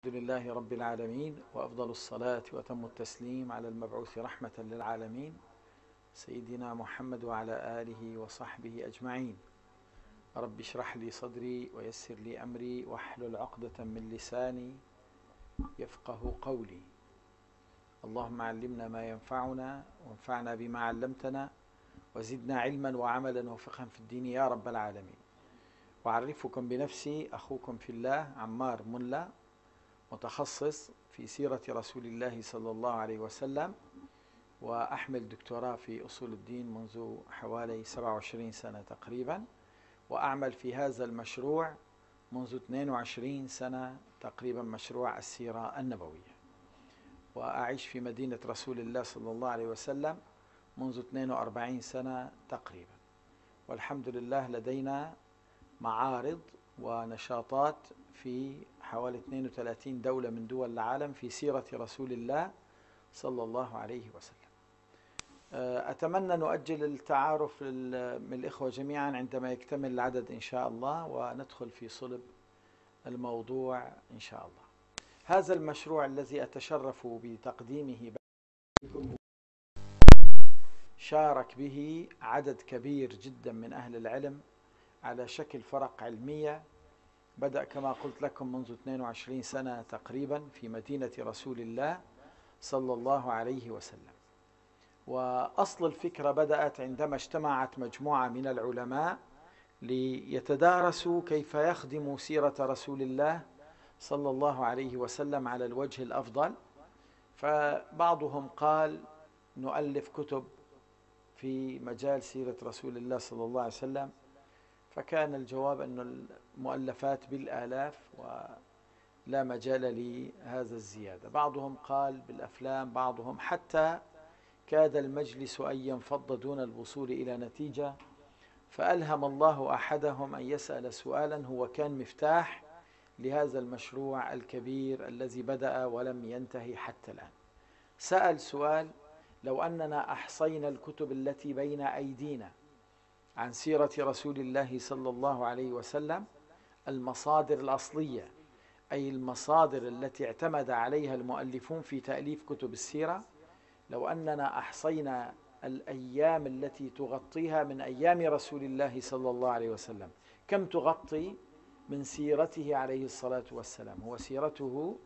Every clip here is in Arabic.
الحمد لله رب العالمين، وأفضل الصلاة وأتم التسليم على المبعوث رحمة للعالمين سيدنا محمد وعلى آله وصحبه أجمعين. رب اشرح لي صدري ويسر لي أمري واحلل عقدة من لساني يفقه قولي. اللهم علمنا ما ينفعنا وانفعنا بما علمتنا وزدنا علما وعملا وفقها في الدين يا رب العالمين. وأعرفكم بنفسي أخوكم في الله عمار ملا، متخصص في سيرة رسول الله صلى الله عليه وسلم، وأحمل دكتوراه في أصول الدين منذ حوالي 27 سنة تقريبا، وأعمل في هذا المشروع منذ 22 سنة تقريبا، مشروع السيرة النبوية، وأعيش في مدينة رسول الله صلى الله عليه وسلم منذ 42 سنة تقريبا. والحمد لله لدينا معارض ونشاطات في حوالي 32 دولة من دول العالم في سيرة رسول الله صلى الله عليه وسلم. أتمنى نؤجل التعارف من الإخوة جميعا عندما يكتمل العدد إن شاء الله، وندخل في صلب الموضوع إن شاء الله. هذا المشروع الذي أتشرف بتقديمه شارك به عدد كبير جدا من أهل العلم على شكل فرق علمية. بدأ كما قلت لكم منذ 22 سنة تقريبا في مدينة رسول الله صلى الله عليه وسلم. وأصل الفكرة بدأت عندما اجتمعت مجموعة من العلماء ليتدارسوا كيف يخدموا سيرة رسول الله صلى الله عليه وسلم على الوجه الأفضل. فبعضهم قال نؤلف كتب في مجال سيرة رسول الله صلى الله عليه وسلم، فكان الجواب أن المؤلفات بالآلاف ولا مجال لهذا الزيادة. بعضهم قال بالأفلام، بعضهم حتى كاد المجلس أن ينفض دون الوصول إلى نتيجة، فألهم الله أحدهم أن يسأل سؤالا هو كان مفتاح لهذا المشروع الكبير الذي بدأ ولم ينتهي حتى الآن. سأل سؤال: لو أننا أحصينا الكتب التي بين أيدينا عن سيرة رسول الله صلى الله عليه وسلم، المصادر الأصلية، أي المصادر التي اعتمد عليها المؤلفون في تأليف كتب السيرة، لو أننا أحصينا الأيام التي تغطيها من أيام رسول الله صلى الله عليه وسلم، كم تغطي من سيرته عليه الصلاة والسلام؟ هو سيرته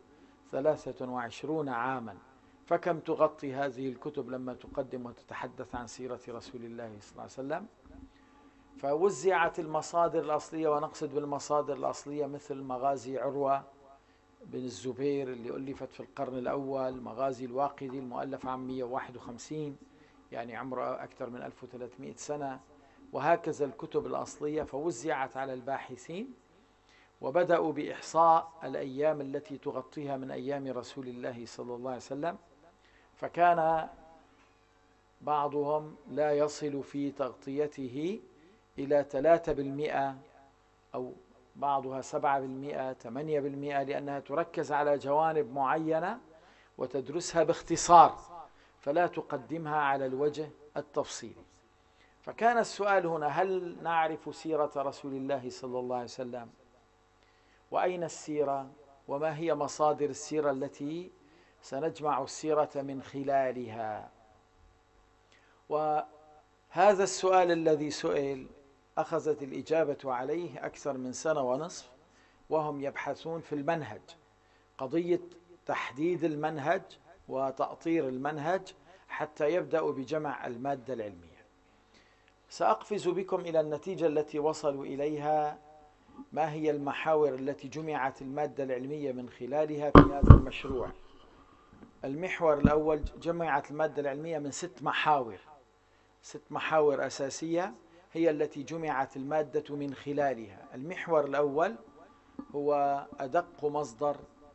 23 عاما، فكم تغطي هذه الكتب لما تقدم وتتحدث عن سيرة رسول الله صلى الله عليه وسلم؟ فوزعت المصادر الأصلية، ونقصد بالمصادر الأصلية مثل مغازي عروة بن الزبير اللي ألفت في القرن الأول، مغازي الواقدي المؤلف عام 151 يعني عمره أكثر من 1300 سنة، وهكذا الكتب الأصلية، فوزعت على الباحثين وبدأوا بإحصاء الأيام التي تغطيها من أيام رسول الله صلى الله عليه وسلم. فكان بعضهم لا يصل في تغطيته إلى 3%، أو بعضها 7%، 8%، لأنها تركز على جوانب معينة وتدرسها باختصار، فلا تقدمها على الوجه التفصيلي. فكان السؤال هنا: هل نعرف سيرة رسول الله صلى الله عليه وسلم؟ وأين السيرة؟ وما هي مصادر السيرة التي سنجمع السيرة من خلالها؟ وهذا السؤال الذي سئل أخذت الإجابة عليه أكثر من سنة ونصف، وهم يبحثون في المنهج، قضية تحديد المنهج وتأطير المنهج حتى يبدأوا بجمع المادة العلمية. سأقفز بكم إلى النتيجة التي وصلوا إليها. ما هي المحاور التي جمعت المادة العلمية من خلالها في هذا المشروع؟ المحور الأول: جمعت المادة العلمية من 6 محاور، 6 محاور أساسية هي التي جمعت المادة من خلالها. المحور الأول هو أدق مصدر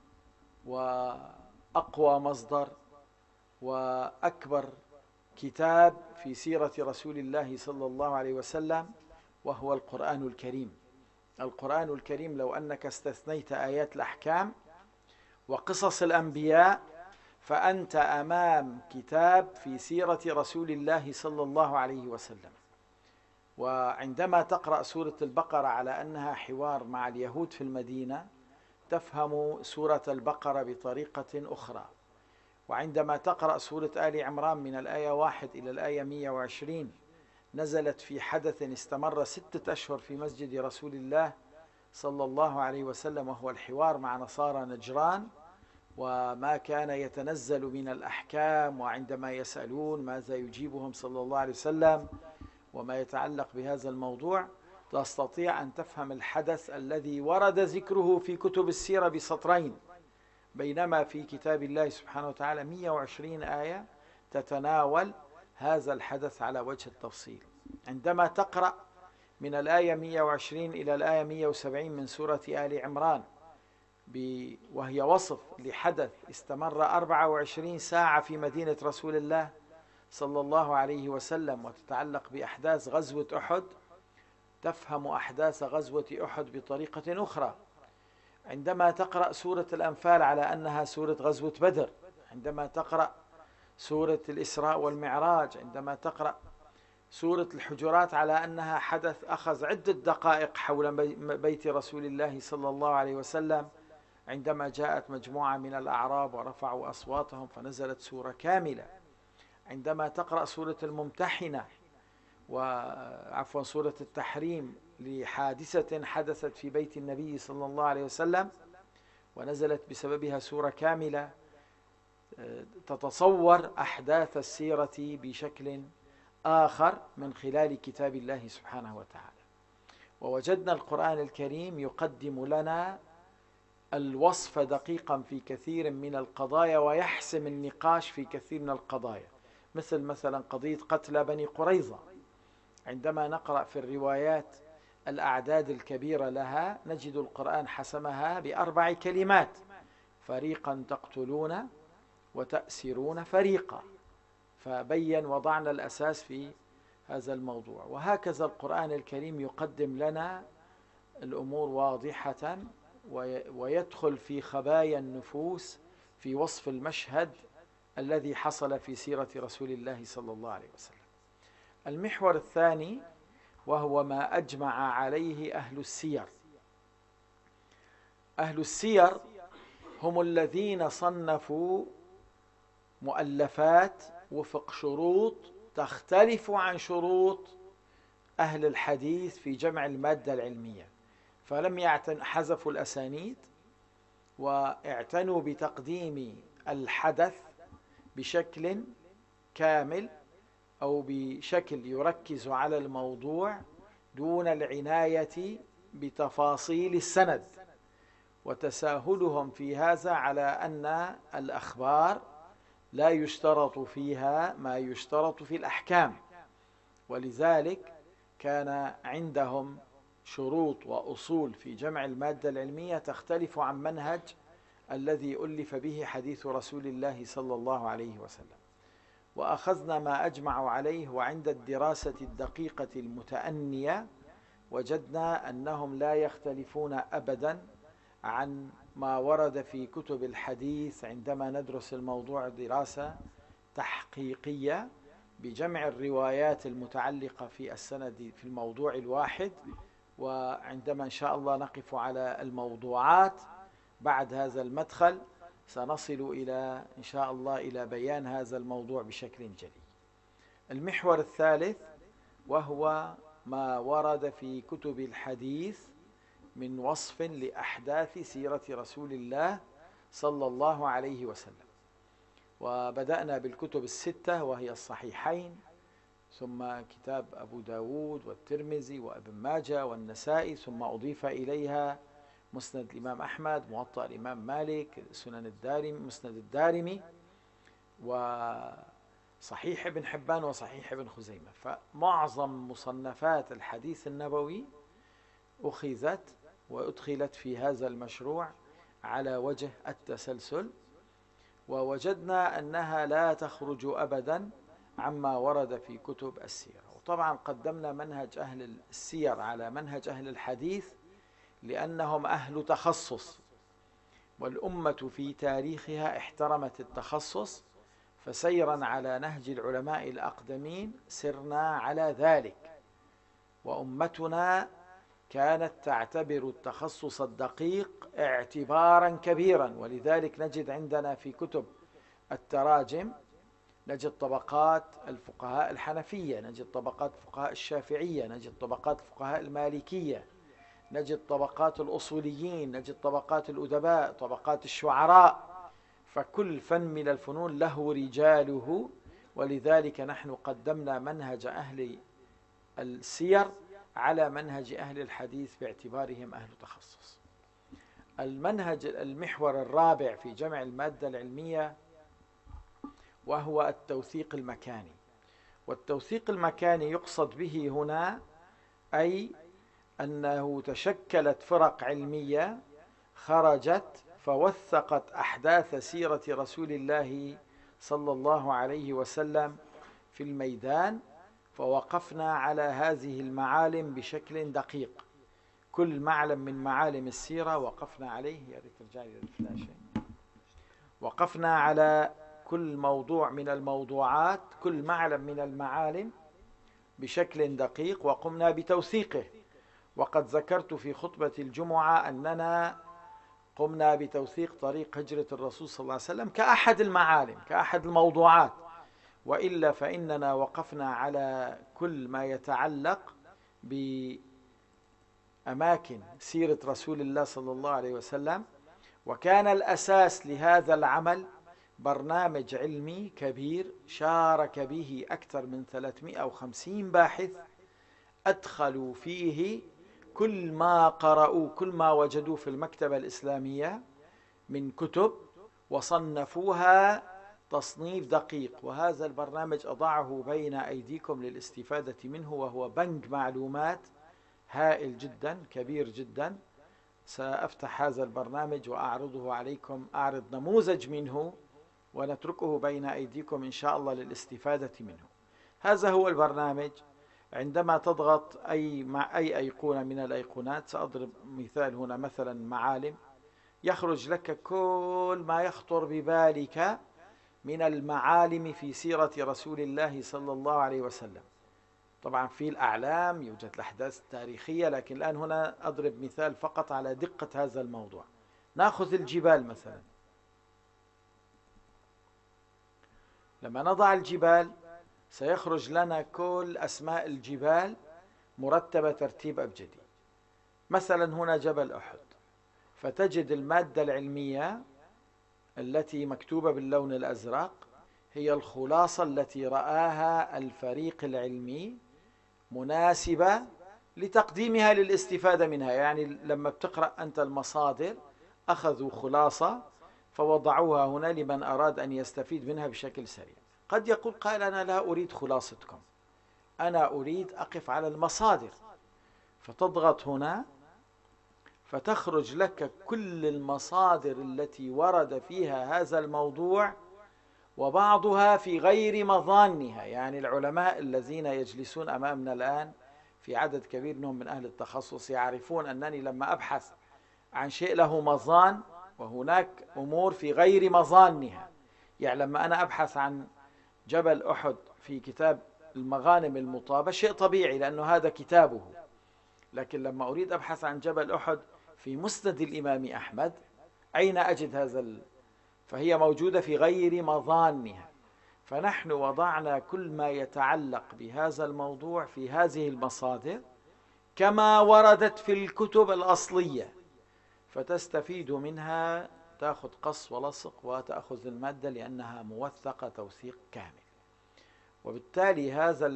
وأقوى مصدر وأكبر كتاب في سيرة رسول الله صلى الله عليه وسلم، وهو القرآن الكريم. القرآن الكريم لو أنك استثنيت آيات الأحكام وقصص الأنبياء فأنت أمام كتاب في سيرة رسول الله صلى الله عليه وسلم. وعندما تقرأ سورة البقرة على أنها حوار مع اليهود في المدينة، تفهم سورة البقرة بطريقة أخرى. وعندما تقرأ سورة آل عمران من الآية 1 إلى الآية 120 نزلت في حدث استمر 6 أشهر في مسجد رسول الله صلى الله عليه وسلم، وهو الحوار مع نصارى نجران، وما كان يتنزل من الأحكام، وعندما يسألون ماذا يجيبهم صلى الله عليه وسلم وما يتعلق بهذا الموضوع. تستطيع أن تفهم الحدث الذي ورد ذكره في كتب السيرة بسطرين، بينما في كتاب الله سبحانه وتعالى 120 آية تتناول هذا الحدث على وجه التفصيل. عندما تقرأ من الآية 120 إلى الآية 170 من سورة آل عمران وهي وصف لحدث استمر 24 ساعة في مدينة رسول الله صلى الله عليه وسلم، وتتعلق بأحداث غزوة أحد، تفهم أحداث غزوة أحد بطريقة أخرى. عندما تقرأ سورة الأنفال على أنها سورة غزوة بدر، عندما تقرأ سورة الإسراء والمعراج، عندما تقرأ سورة الحجرات على أنها حدث أخذ عدة دقائق حول بيت رسول الله صلى الله عليه وسلم، عندما جاءت مجموعة من الأعراب ورفعوا أصواتهم فنزلت سورة كاملة. عندما تقرأ سورة الممتحنة وعفوا سورة التحريم لحادثة حدثت في بيت النبي صلى الله عليه وسلم ونزلت بسببها سورة كاملة، تتصور أحداث السيرة بشكل آخر من خلال كتاب الله سبحانه وتعالى. ووجدنا القرآن الكريم يقدم لنا الوصف دقيقا في كثير من القضايا ويحسم النقاش في كثير من القضايا، مثلا قضية قتلى بني قريظة. عندما نقرأ في الروايات الأعداد الكبيرة لها نجد القرآن حسمها ب4 كلمات: فريقا تقتلون وتأسرون فريقا، فبين وضعنا الأساس في هذا الموضوع. وهكذا القرآن الكريم يقدم لنا الأمور واضحة ويدخل في خبايا النفوس في وصف المشهد الذي حصل في سيرة رسول الله صلى الله عليه وسلم. المحور الثاني وهو ما أجمع عليه أهل السير. أهل السير هم الذين صنفوا مؤلفات وفق شروط تختلف عن شروط أهل الحديث في جمع المادة العلمية، فلم حذفوا الأسانيد واعتنوا بتقديم الحدث بشكل كامل أو بشكل يركز على الموضوع دون العناية بتفاصيل السند، وتساهلهم في هذا على أن الأخبار لا يشترط فيها ما يشترط في الأحكام، ولذلك كان عندهم شروط وأصول في جمع المادة العلمية تختلف عن منهج الذي ألف به حديث رسول الله صلى الله عليه وسلم. وأخذنا ما أجمعوا عليه، وعند الدراسة الدقيقة المتأنية وجدنا أنهم لا يختلفون أبدا عن ما ورد في كتب الحديث عندما ندرس الموضوع دراسة تحقيقية بجمع الروايات المتعلقة في السند في الموضوع الواحد. وعندما إن شاء الله نقف على الموضوعات بعد هذا المدخل سنصل إلى إن شاء الله إلى بيان هذا الموضوع بشكل جلي. المحور الثالث وهو ما ورد في كتب الحديث من وصف لأحداث سيرة رسول الله صلى الله عليه وسلم. وبدأنا بالكتب 6 وهي الصحيحين، ثم كتاب أبو داود والترمذي وابن ماجه والنسائي، ثم أضيف إليها مسند الإمام أحمد، موطأ الإمام مالك، سنن الدارمي، مسند الدارمي، وصحيح ابن حبان وصحيح ابن خزيمة. فمعظم مصنفات الحديث النبوي أخذت وأدخلت في هذا المشروع على وجه التسلسل، ووجدنا أنها لا تخرج أبدا عما ورد في كتب السيرة. وطبعا قدمنا منهج أهل السير على منهج أهل الحديث لأنهم أهل تخصص، والأمة في تاريخها احترمت التخصص، فسيرا على نهج العلماء الأقدمين سرنا على ذلك. وأمتنا كانت تعتبر التخصص الدقيق اعتبارا كبيرا، ولذلك نجد عندنا في كتب التراجم نجد طبقات الفقهاء الحنفية، نجد طبقات فقهاء الشافعية، نجد طبقات فقهاء المالكية، نجد طبقات الأصوليين، نجد طبقات الأدباء، طبقات الشعراء. فكل فن من الفنون له رجاله، ولذلك نحن قدمنا منهج أهل السير على منهج أهل الحديث باعتبارهم أهل تخصص. المحور الرابع في جمع المادة العلمية وهو التوثيق المكاني. والتوثيق المكاني يقصد به هنا أي أنه تشكلت فرق علمية خرجت فوثقت أحداث سيرة رسول الله صلى الله عليه وسلم في الميدان، فوقفنا على هذه المعالم بشكل دقيق. كل معلم من معالم السيرة وقفنا عليه. يا ريت ترجع لي الفلاشة. وقفنا على كل موضوع من الموضوعات، كل معلم من المعالم بشكل دقيق، وقمنا بتوثيقه. وقد ذكرت في خطبة الجمعة أننا قمنا بتوثيق طريق هجرة الرسول صلى الله عليه وسلم كأحد المعالم، كأحد الموضوعات، وإلا فإننا وقفنا على كل ما يتعلق بأماكن سيرة رسول الله صلى الله عليه وسلم. وكان الأساس لهذا العمل برنامج علمي كبير شارك به أكثر من 350 باحث، أدخلوا فيه كل ما قرأوا، كل ما وجدوا في المكتبة الإسلامية من كتب، وصنفوها تصنيف دقيق. وهذا البرنامج أضعه بين أيديكم للاستفادة منه، وهو بنك معلومات هائل جدا كبير جدا. سأفتح هذا البرنامج وأعرضه عليكم، أعرض نموذج منه ونتركه بين أيديكم إن شاء الله للاستفادة منه. هذا هو البرنامج. عندما تضغط أي أيقونة من الأيقونات، سأضرب مثال هنا مثلا معالم، يخرج لك كل ما يخطر ببالك من المعالم في سيرة رسول الله صلى الله عليه وسلم. طبعا في الأعلام يوجد الأحداث التاريخية، لكن الآن هنا أضرب مثال فقط على دقة هذا الموضوع. نأخذ الجبال مثلا. لما نضع الجبال سيخرج لنا كل أسماء الجبال مرتبة ترتيب أبجدي. مثلا هنا جبل أحد، فتجد المادة العلمية التي مكتوبة باللون الأزرق هي الخلاصة التي رآها الفريق العلمي مناسبة لتقديمها للاستفادة منها. يعني لما بتقرأ أنت المصادر أخذوا خلاصة فوضعوها هنا لمن أراد أن يستفيد منها بشكل سريع. قد يقول قائل أنا لا أريد خلاصتكم، أنا أريد أقف على المصادر، فتضغط هنا فتخرج لك كل المصادر التي ورد فيها هذا الموضوع، وبعضها في غير مظانها. يعني العلماء الذين يجلسون أمامنا الآن في عدد كبير منهم من أهل التخصص يعرفون أنني لما أبحث عن شيء له مظان وهناك أمور في غير مظانها. يعني لما أنا أبحث عن جبل أحد في كتاب المغانم المطابة شيء طبيعي لأنه هذا كتابه، لكن لما أريد أبحث عن جبل أحد في مسند الإمام أحمد أين أجد فهي موجودة في غير مظانها. فنحن وضعنا كل ما يتعلق بهذا الموضوع في هذه المصادر كما وردت في الكتب الأصلية، فتستفيد منها، تأخذ قص ولصق وتأخذ المادة لأنها موثقة توثيق كامل. وبالتالي هذا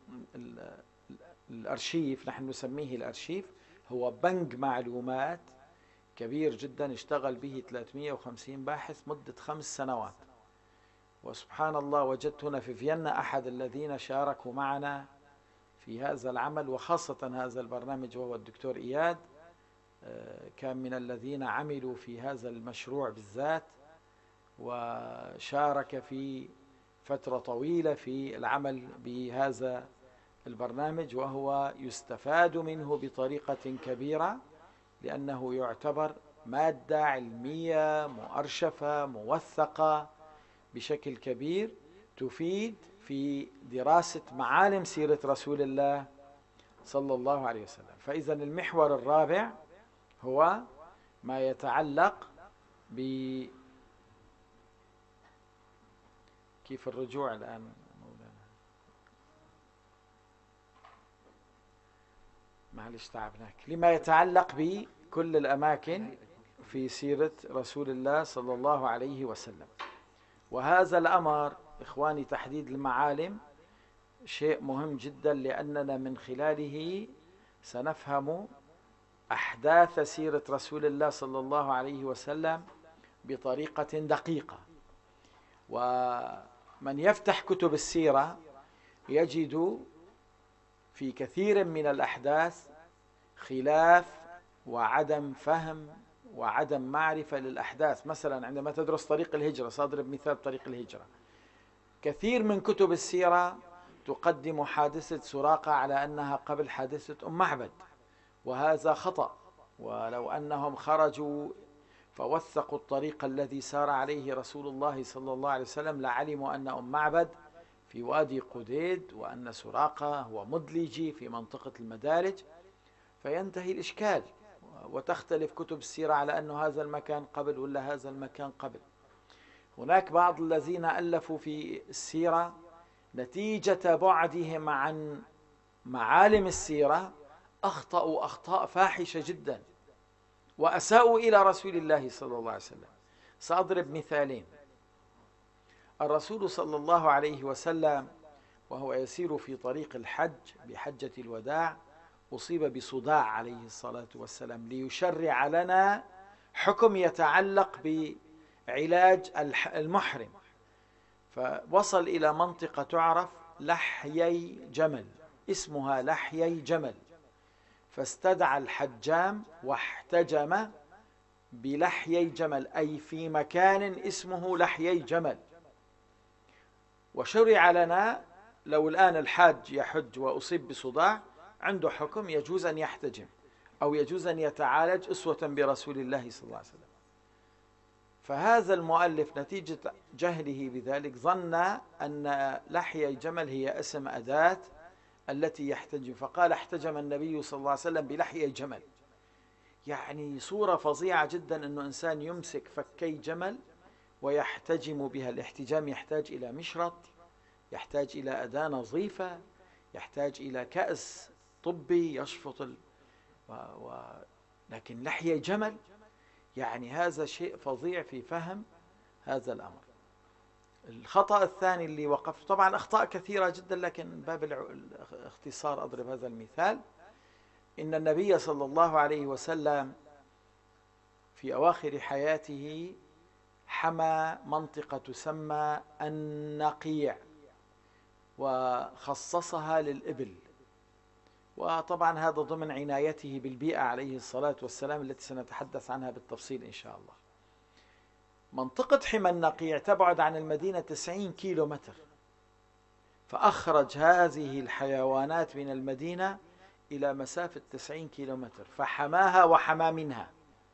الأرشيف، نحن نسميه الأرشيف، هو بنك معلومات كبير جدا اشتغل به 350 باحث مدة 5 سنوات. وسبحان الله وجدت هنا في فيينا أحد الذين شاركوا معنا في هذا العمل، وخاصة هذا البرنامج، وهو الدكتور إياد، كان من الذين عملوا في هذا المشروع بالذات، وشارك في فترة طويلة في العمل بهذا البرنامج، وهو يستفاد منه بطريقة كبيرة لأنه يعتبر مادة علمية مؤرشفة موثقة بشكل كبير تفيد في دراسة معالم سيرة رسول الله صلى الله عليه وسلم. فإذا المحور الرابع هو ما يتعلق ب كيف الرجوع الآن مولانا؟ معلش تعبناك. لما يتعلق بكل الأماكن في سيرة رسول الله صلى الله عليه وسلم. وهذا الأمر إخواني تحديد المعالم شيء مهم جدا، لأننا من خلاله سنفهم أحداث سيرة رسول الله صلى الله عليه وسلم بطريقة دقيقة. ومن يفتح كتب السيرة يجد في كثير من الأحداث خلاف وعدم فهم وعدم معرفة للأحداث. مثلا عندما تدرس طريق الهجرة، سأضرب مثال طريق الهجرة، كثير من كتب السيرة تقدم حادثة سراقة على أنها قبل حادثة أم معبد، وهذا خطأ. ولو أنهم خرجوا فوثقوا الطريق الذي سار عليه رسول الله صلى الله عليه وسلم لعلموا أن أم معبد في وادي قديد، وأن سراقة هو مدلجي في منطقة المدارج، فينتهي الإشكال. وتختلف كتب السيرة على أن هذا المكان قبل ولا هذا المكان قبل. هناك بعض الذين ألفوا في السيرة نتيجة بعدهم عن معالم السيرة أخطأوا أخطاء فاحشة جدا وأساءوا إلى رسول الله صلى الله عليه وسلم. سأضرب مثالين. الرسول صلى الله عليه وسلم وهو يسير في طريق الحج بحجة الوداع أصيب بصداع عليه الصلاة والسلام، ليشرع لنا حكم يتعلق بعلاج المحرم. فوصل إلى منطقة تعرف لحيي جمل، اسمها لحيي جمل، فاستدعى الحجام واحتجم بلحيي جمل، أي في مكان اسمه لحيي جمل. وشرع لنا لو الآن الحاج يحج وأصيب بصداع عنده حكم، يجوز أن يحتجم أو يجوز أن يتعالج أسوة برسول الله صلى الله عليه وسلم. فهذا المؤلف نتيجة جهله بذلك ظن أن لحيي جمل هي اسم أداة التي يحتجم، فقال احتجم النبي صلى الله عليه وسلم بلحيي جمل. يعني صورة فظيعة جدا أنه إنسان يمسك فكي جمل ويحتجم بها. الاحتجام يحتاج إلى مشرط، يحتاج إلى أداة نظيفة، يحتاج إلى كأس طبي يشفط لكن لحيي جمل، يعني هذا شيء فظيع في فهم هذا الأمر. الخطأ الثاني اللي وقفت، طبعا أخطاء كثيرة جدا لكن من باب الاختصار أضرب هذا المثال. إن النبي صلى الله عليه وسلم في أواخر حياته حمى منطقة تسمى النقيع وخصصها للإبل، وطبعا هذا ضمن عنايته بالبيئة عليه الصلاة والسلام التي سنتحدث عنها بالتفصيل إن شاء الله. منطقة حمى النقيع تبعد عن المدينة 90 كيلو متر، فأخرج هذه الحيوانات من المدينة إلى مسافة 90 كيلو متر فحماها وحمى منها.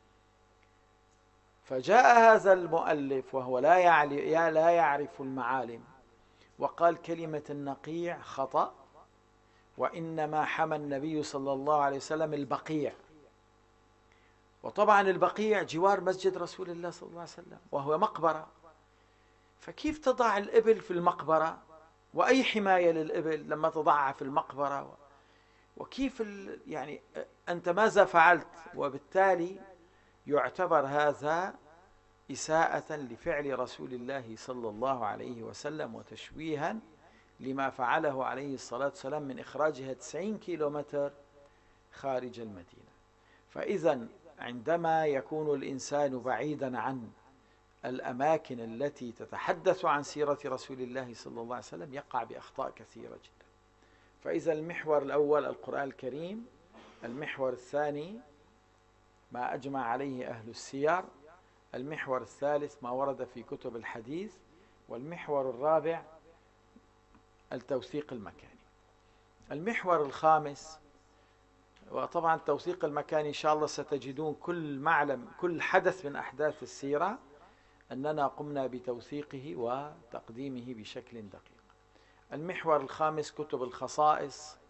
فجاء هذا المؤلف وهو لا يعرف المعالم وقال كلمة النقيع خطأ، وإنما حمى النبي صلى الله عليه وسلم البقيع. وطبعا البقيع جوار مسجد رسول الله صلى الله عليه وسلم وهو مقبرة، فكيف تضع الإبل في المقبرة؟ وأي حماية للإبل لما تضعها في المقبرة؟ وكيف يعني أنت ماذا فعلت؟ وبالتالي يعتبر هذا إساءة لفعل رسول الله صلى الله عليه وسلم وتشويها لما فعله عليه الصلاة والسلام من إخراجها 90 كيلو متر خارج المدينة. فإذا عندما يكون الإنسان بعيدا عن الأماكن التي تتحدث عن سيرة رسول الله صلى الله عليه وسلم يقع بأخطاء كثيرة جدا. فإذا المحور الأول القرآن الكريم، المحور الثاني ما أجمع عليه أهل السير، المحور الثالث ما ورد في كتب الحديث، والمحور الرابع التوثيق المكاني. المحور الخامس، وطبعا التوثيق المكاني إن شاء الله ستجدون كل معلم كل حدث من أحداث السيرة أننا قمنا بتوثيقه وتقديمه بشكل دقيق. المحور الخامس كتب الخصائص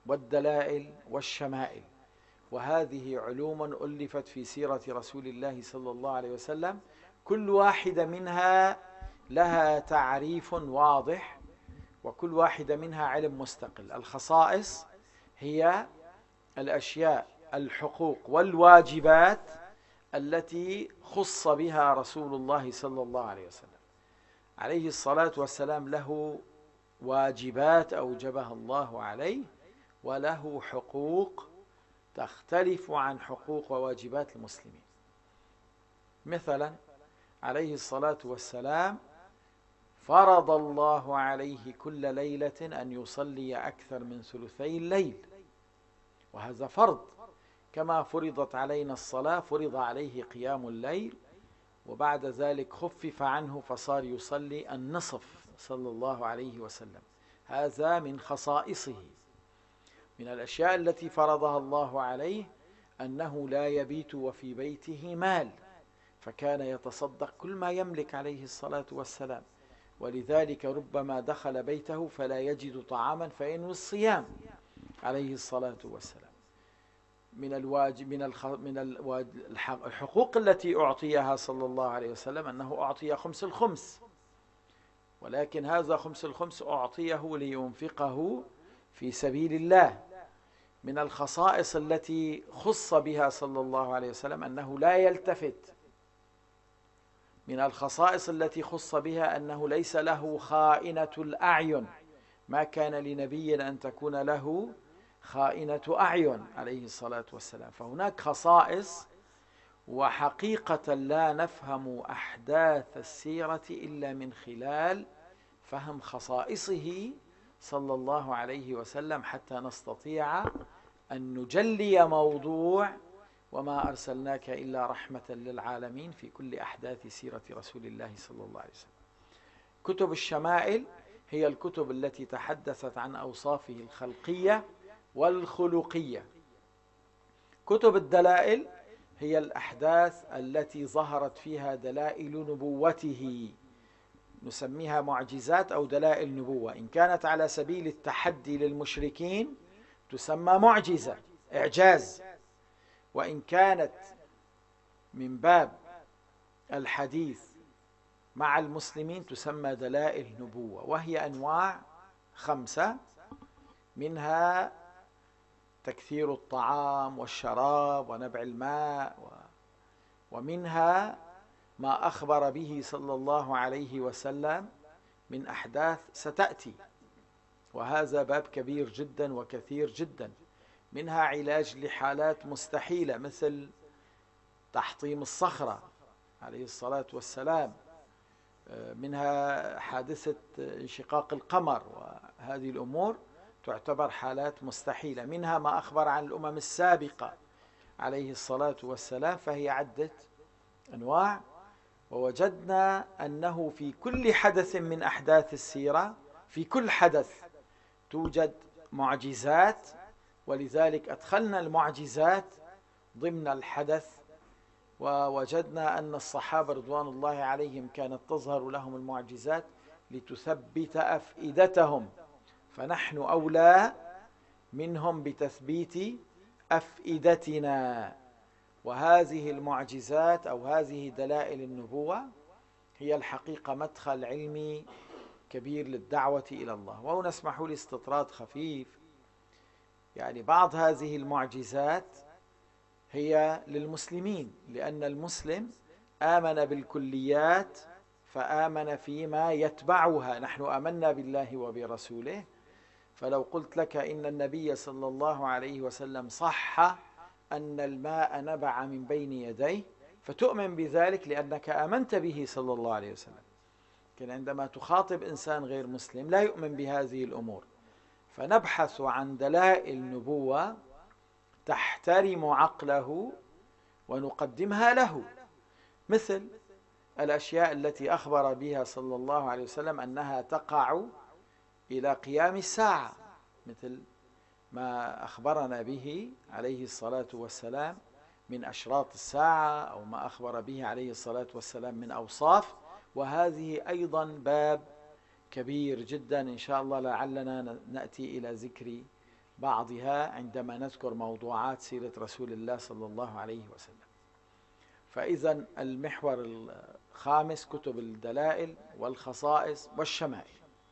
والدلائل والشمائل، وهذه علوم ألفت في سيرة رسول الله صلى الله عليه وسلم، كل واحدة منها لها تعريف واضح، وكل واحدة منها علم مستقل. الخصائص هي الأشياء، الحقوق والواجبات التي خص بها رسول الله صلى الله عليه وسلم عليه الصلاة والسلام. له واجبات أوجبها الله عليه، وله حقوق تختلف عن حقوق وواجبات المسلمين. مثلا عليه الصلاة والسلام فرض الله عليه كل ليلة أن يصلي أكثر من ثلثي الليل، وهذا فرض. كما فرضت علينا الصلاة فرض عليه قيام الليل، وبعد ذلك خفف عنه فصار يصلي النصف صلى الله عليه وسلم. هذا من خصائصه. من الأشياء التي فرضها الله عليه أنه لا يبيت وفي بيته مال، فكان يتصدق كل ما يملك عليه الصلاة والسلام، ولذلك ربما دخل بيته فلا يجد طعاما فينوي الصيام عليه الصلاة والسلام. من الحقوق التي أعطيها صلى الله عليه وسلم أنه أعطي خمس الخمس، ولكن هذا خمس الخمس أعطيه لينفقه في سبيل الله. من الخصائص التي خص بها صلى الله عليه وسلم أنه لا يلتفت. من الخصائص التي خص بها أنه ليس له خائنة الأعين، ما كان لنبي أن تكون له خائنة أعين عليه الصلاة والسلام. فهناك خصائص، وحقيقة لا نفهم أحداث السيرة إلا من خلال فهم خصائصه صلى الله عليه وسلم، حتى نستطيع أن نجلي موضوع وما أرسلناك إلا رحمة للعالمين في كل أحداث سيرة رسول الله صلى الله عليه وسلم. كتب الشمائل هي الكتب التي تحدثت عن أوصافه الخلقية والخلقية. كتب الدلائل هي الأحداث التي ظهرت فيها دلائل نبوته، نسميها معجزات أو دلائل نبوة. إن كانت على سبيل التحدي للمشركين تسمى معجزة، إعجاز، وإن كانت من باب الحديث مع المسلمين تسمى دلائل نبوة، وهي أنواع 5، منها تكثير الطعام والشراب ونبع الماء، ومنها ما أخبر به صلى الله عليه وسلم من أحداث ستأتي، وهذا باب كبير جدا وكثير جدا. منها علاج لحالات مستحيلة مثل تحطيم الصخرة عليه الصلاة والسلام، منها حادثة انشقاق القمر، وهذه الأمور تعتبر حالات مستحيلة. منها ما أخبر عن الأمم السابقة عليه الصلاة والسلام، فهي عدة أنواع. ووجدنا أنه في كل حدث من أحداث السيرة، في كل حدث توجد معجزات، ولذلك أدخلنا المعجزات ضمن الحدث. ووجدنا أن الصحابة رضوان الله عليهم كانت تظهر لهم المعجزات لتثبت أفئدتهم، فنحن أولى منهم بتثبيت أفئدتنا. وهذه المعجزات أو هذه دلائل النبوة هي الحقيقة مدخل علمي كبير للدعوة إلى الله. وهنا اسمحوا لي استطراد خفيف، يعني بعض هذه المعجزات هي للمسلمين، لأن المسلم آمن بالكليات فآمن فيما يتبعها. نحن آمنا بالله وبرسوله، فلو قلت لك إن النبي صلى الله عليه وسلم صح أن الماء نبع من بين يديه، فتؤمن بذلك لأنك آمنت به صلى الله عليه وسلم. لكن عندما تخاطب إنسان غير مسلم لا يؤمن بهذه الأمور، فنبحث عن دلائل نبوة تحترم عقله ونقدمها له، مثل الأشياء التي أخبر بها صلى الله عليه وسلم أنها تقع إلى قيام الساعة، مثل ما أخبرنا به عليه الصلاة والسلام من أشراط الساعة، أو ما أخبر به عليه الصلاة والسلام من أوصاف. وهذه أيضا باب كبير جدا، إن شاء الله لعلنا نأتي إلى ذكر بعضها عندما نذكر موضوعات سيرة رسول الله صلى الله عليه وسلم. فإذا المحور الخامس كتب الدلائل والخصائص والشمائل.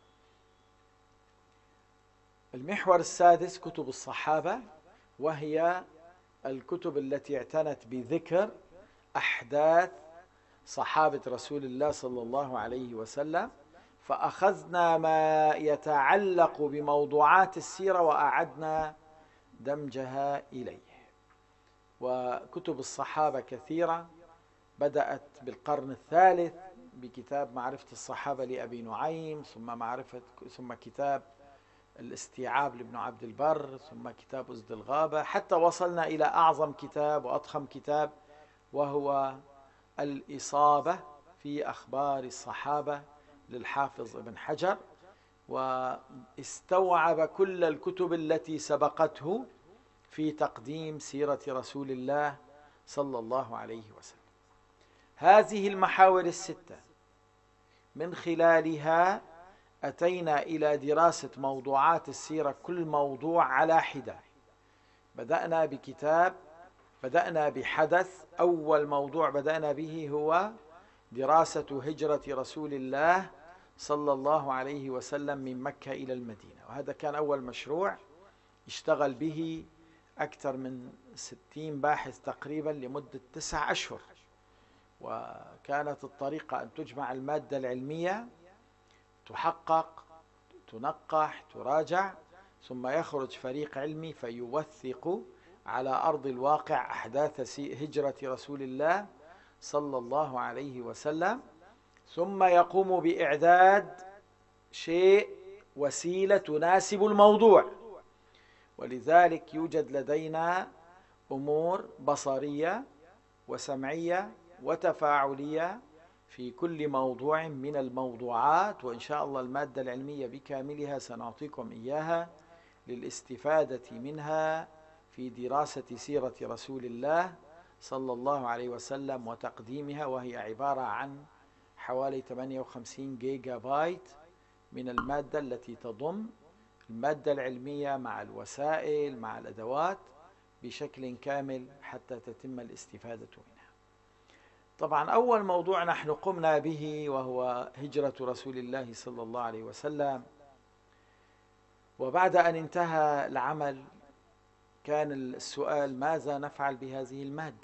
المحور السادس كتب الصحابة، وهي الكتب التي اعتنت بذكر أحداث صحابة رسول الله صلى الله عليه وسلم، فأخذنا ما يتعلق بموضوعات السيرة وأعدنا دمجها إليه. وكتب الصحابة كثيرة، بدأت بالقرن الثالث بكتاب معرفة الصحابة لأبي نعيم، ثم كتاب الاستيعاب لابن عبد البر، ثم كتاب أسد الغابة، حتى وصلنا إلى أعظم كتاب وأضخم كتاب، وهو الإصابة في أخبار الصحابة للحافظ ابن حجر، واستوعب كل الكتب التي سبقته في تقديم سيرة رسول الله صلى الله عليه وسلم. هذه المحاور الستة من خلالها أتينا إلى دراسة موضوعات السيرة، كل موضوع على حدة. بدأنا بحدث. أول موضوع بدأنا به هو دراسة هجرة رسول الله صلى الله عليه وسلم من مكة إلى المدينة، وهذا كان أول مشروع اشتغل به أكثر من 60 باحث تقريبا لمدة 9 أشهر. وكانت الطريقة أن تجمع المادة العلمية، تحقق، تنقح، تراجع، ثم يخرج فريق علمي فيوثق على أرض الواقع أحداث هجرة رسول الله صلى الله عليه وسلم، ثم يقوم بإعداد وسيلة تناسب الموضوع. ولذلك يوجد لدينا أمور بصرية وسمعية وتفاعلية في كل موضوع من الموضوعات، وإن شاء الله المادة العلمية بكاملها سنعطيكم إياها للاستفادة منها في دراسة سيرة رسول الله صلى الله عليه وسلم وتقديمها، وهي عبارة عن حوالي 58 جيجا بايت من المادة التي تضم المادة العلمية مع الوسائل مع الأدوات بشكل كامل حتى تتم الاستفادة منها. طبعا أول موضوع نحن قمنا به وهو هجرة رسول الله صلى الله عليه وسلم. وبعد أن انتهى العمل كان السؤال: ماذا نفعل بهذه المادة؟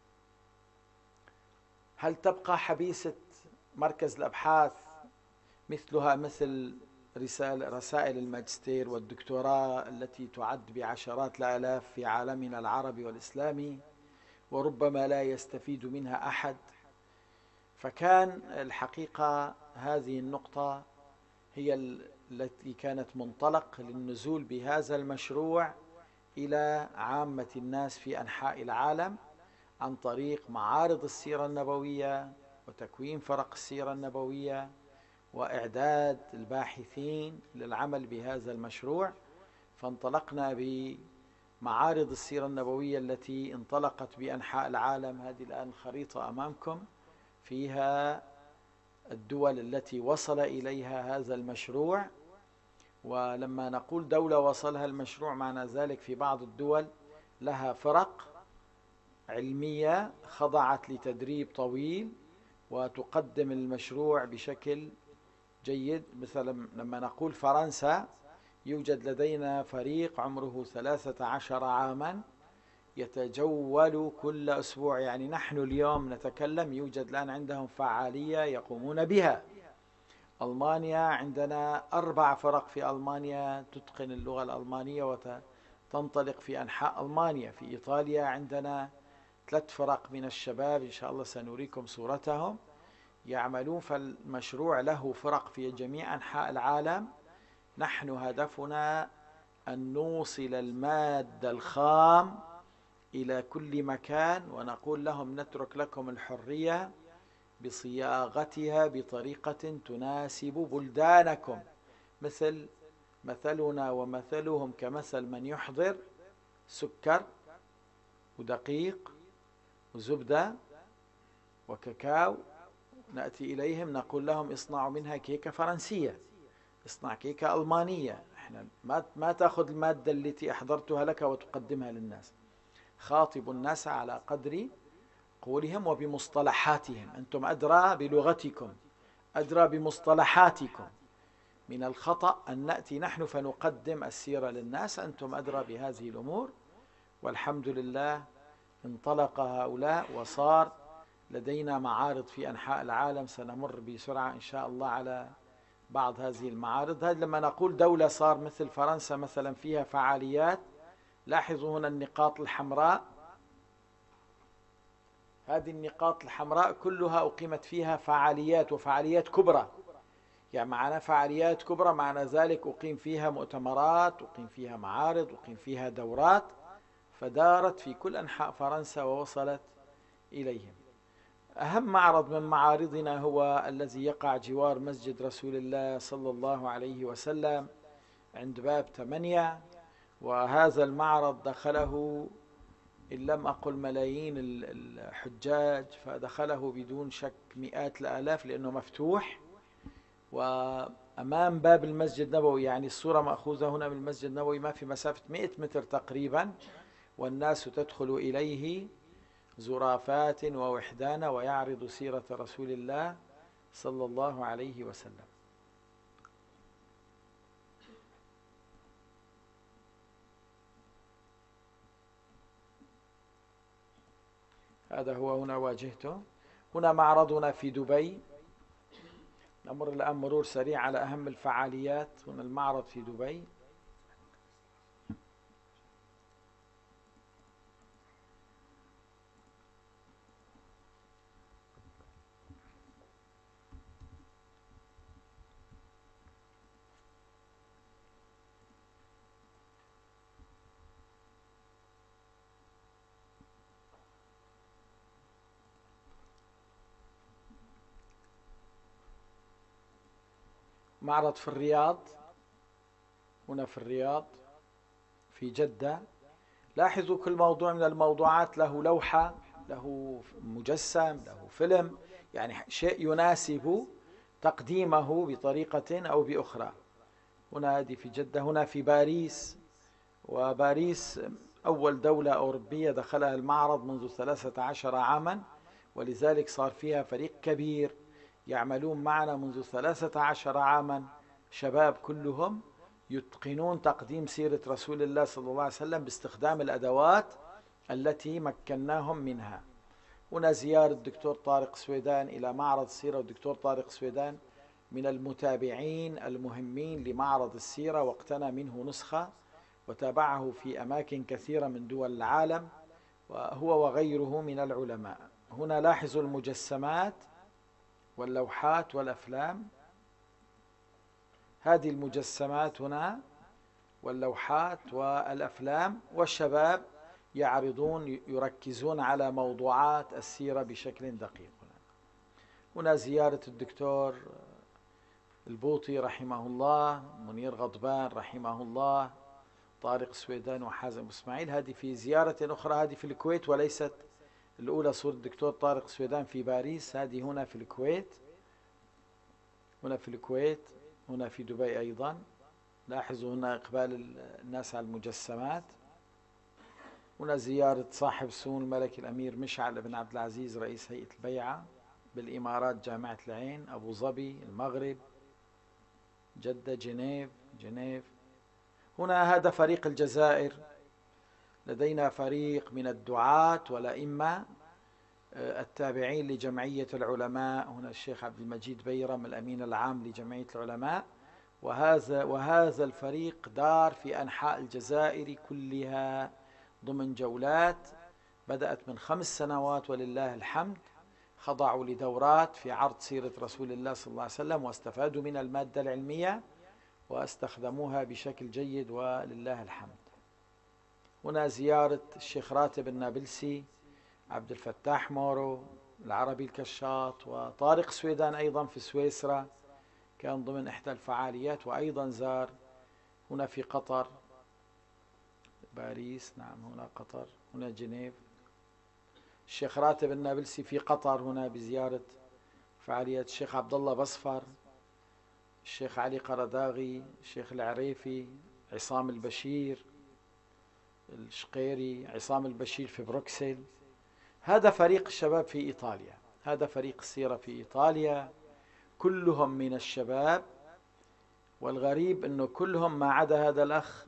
هل تبقى حبيسة مركز الأبحاث مثلها مثل رسائل الماجستير والدكتوراه التي تعد بعشرات الآلاف في عالمنا العربي والإسلامي، وربما لا يستفيد منها أحد؟ فكان الحقيقة هذه النقطة هي التي كانت منطلق للنزول بهذا المشروع إلى عامة الناس في أنحاء العالم عن طريق معارض السيرة النبوية وتكوين فرق السيرة النبوية وإعداد الباحثين للعمل بهذا المشروع. فانطلقنا بمعارض السيرة النبوية التي انطلقت بأنحاء العالم. هذه الآن الخريطة أمامكم، فيها الدول التي وصل إليها هذا المشروع. ولما نقول دولة وصلها المشروع معنى ذلك في بعض الدول لها فرق علمية خضعت لتدريب طويل وتقدم المشروع بشكل جيد. مثلا لما نقول فرنسا، يوجد لدينا فريق عمره 13 عاما يتجول كل أسبوع. يعني نحن اليوم نتكلم، يوجد الآن عندهم فعالية يقومون بها. ألمانيا عندنا 4 فرق في ألمانيا تتقن اللغة الألمانية وتنطلق في أنحاء ألمانيا. في إيطاليا عندنا 3 فرق من الشباب، إن شاء الله سنريكم صورتهم، يعملون. فالمشروع له فرق في جميع أنحاء العالم. نحن هدفنا أن نوصل المادة الخام إلى كل مكان، ونقول لهم نترك لكم الحرية بصياغتها بطريقة تناسب بلدانكم. مثلنا ومثلهم كمثل من يحضر سكر ودقيق وزبدة وكاكاو، نأتي إليهم نقول لهم اصنعوا منها كيكة فرنسية، اصنع كيكة ألمانية. احنا ما تأخذ المادة التي أحضرتها لك وتقدمها للناس. خاطب الناس على قدر قولهم وبمصطلحاتهم، أنتم أدرى بلغتكم، أدرى بمصطلحاتكم. من الخطأ أن نأتي نحن فنقدم السيرة للناس، أنتم أدرى بهذه الأمور. والحمد لله انطلق هؤلاء وصار لدينا معارض في أنحاء العالم، سنمر بسرعة إن شاء الله على بعض هذه المعارض. هذا لما نقول دولة صار مثل فرنسا مثلا فيها فعاليات، لاحظوا هنا النقاط الحمراء، هذه النقاط الحمراء كلها أقيمت فيها فعاليات، وفعاليات كبرى. يعني معنى فعاليات كبرى معنى ذلك أقيم فيها مؤتمرات، أقيم فيها معارض، أقيم فيها دورات، فدارت في كل أنحاء فرنسا ووصلت إليهم. أهم معرض من معارضنا هو الذي يقع جوار مسجد رسول الله صلى الله عليه وسلم عند باب 8، وهذا المعرض دخله إن لم أقل ملايين الحجاج، فدخله بدون شك مئات الآلاف لأنه مفتوح. وأمام باب المسجد النبوي، يعني الصورة مأخوذة هنا من المسجد النبوي، ما في مسافة 100 متر تقريبا، والناس تدخل إليه زرافات ووحدانا ويعرض سيرة رسول الله صلى الله عليه وسلم. هذا هو هنا واجهته. هنا معرضنا في دبي. نمر الآن مرور سريع على أهم الفعاليات. هنا المعرض في دبي. معرض في الرياض، هنا في الرياض في جدة. لاحظوا كل موضوع من الموضوعات له لوحة، له مجسم، له فيلم، يعني شيء يناسب تقديمه بطريقة أو بأخرى. هنا هذه في جدة. هنا في باريس، وباريس أول دولة أوروبية دخلها المعرض منذ 13 عاما، ولذلك صار فيها فريق كبير يعملون معنا منذ 13 عاما، شباب كلهم يتقنون تقديم سيرة رسول الله صلى الله عليه وسلم باستخدام الأدوات التي مكناهم منها. هنا زيارة الدكتور طارق سويدان إلى معرض السيرة، والدكتور طارق سويدان من المتابعين المهمين لمعرض السيرة، واقتنى منه نسخة وتابعه في أماكن كثيرة من دول العالم، وهو وغيره من العلماء. هنا لاحظوا المجسمات واللوحات والأفلام. هذه المجسمات هنا واللوحات والأفلام، والشباب يعرضون يركزون على موضوعات السيرة بشكل دقيق. هنا زيارة الدكتور البوطي رحمه الله، منير غضبان رحمه الله، طارق سويدان وحازم إسماعيل. هذه في زيارة أخرى، هذه في الكويت، وليست الأولى صورة الدكتور طارق سويدان في باريس، هذه هنا في الكويت. هنا في الكويت، هنا في دبي أيضا. لاحظوا هنا إقبال الناس على المجسمات. هنا زيارة صاحب السمو الملكي الأمير مشعل بن عبد العزيز رئيس هيئة البيعة بالإمارات، جامعة العين، أبو ظبي، المغرب، جدة، جنيف. هنا هذا فريق الجزائر. لدينا فريق من الدعاة والأئمة التابعين لجمعية العلماء. هنا الشيخ عبد المجيد بيرم الأمين العام لجمعية العلماء، وهذا الفريق دار في أنحاء الجزائر كلها ضمن جولات بدأت من 5 سنوات ولله الحمد. خضعوا لدورات في عرض سيرة رسول الله صلى الله عليه وسلم، واستفادوا من المادة العلمية واستخدموها بشكل جيد ولله الحمد. هنا زيارة الشيخ راتب النابلسي، عبد الفتاح مورو العربي الكشاط، وطارق سويدان أيضا في سويسرا، كان ضمن إحدى الفعاليات. وأيضا زار هنا في قطر، باريس، نعم هنا قطر، هنا جنيف. الشيخ راتب النابلسي في قطر هنا بزيارة فعالية الشيخ عبد الله بصفر. الشيخ علي قرداغي، الشيخ العريفي، عصام البشير الشقيري، عصام البشير في بروكسل. هذا فريق الشباب في إيطاليا، هذا فريق السيرة في إيطاليا، كلهم من الشباب. والغريب أنه كلهم ما عدا هذا الأخ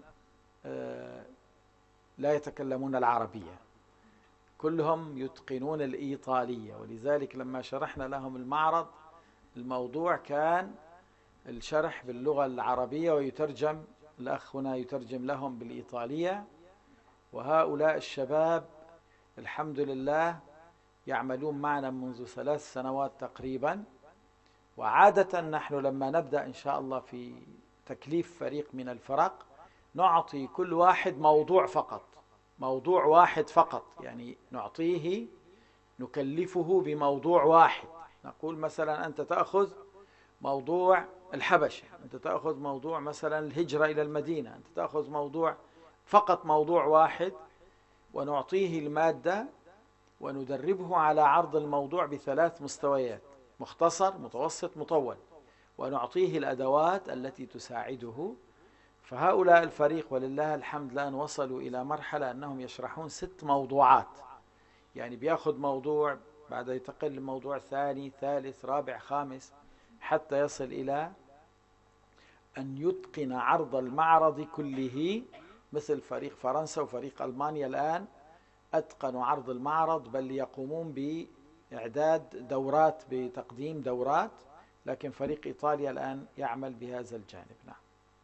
لا يتكلمون العربية، كلهم يتقنون الإيطالية. ولذلك لما شرحنا لهم المعرض، الموضوع كان الشرح باللغة العربية ويترجم، الأخ هنا يترجم لهم بالإيطالية. وهؤلاء الشباب الحمد لله يعملون معنا منذ 3 سنوات تقريبا. وعادة نحن لما نبدأ إن شاء الله في تكليف فريق من الفرق نعطي كل واحد موضوع فقط، موضوع واحد فقط، يعني نعطيه نكلفه بموضوع واحد. نقول مثلا أنت تأخذ موضوع الحبشة، أنت تأخذ موضوع مثلا الهجرة إلى المدينة، أنت تأخذ موضوع فقط، موضوع واحد، ونعطيه المادة وندربه على عرض الموضوع ب3 مستويات: مختصر، متوسط، مطول، ونعطيه الأدوات التي تساعده. فهؤلاء الفريق ولله الحمد الآن وصلوا إلى مرحلة أنهم يشرحون 6 موضوعات، يعني بياخذ موضوع بعد يتقل موضوع ثاني ثالث رابع خامس حتى يصل إلى أن يتقن عرض المعرض كله، مثل فريق فرنسا وفريق ألمانيا الآن أتقنوا عرض المعرض، بل يقومون بإعداد دورات، بتقديم دورات. لكن فريق إيطاليا الآن يعمل بهذا الجانب. نعم.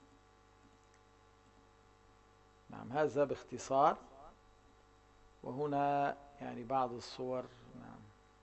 نعم، هذا باختصار. وهنا يعني بعض الصور. نعم.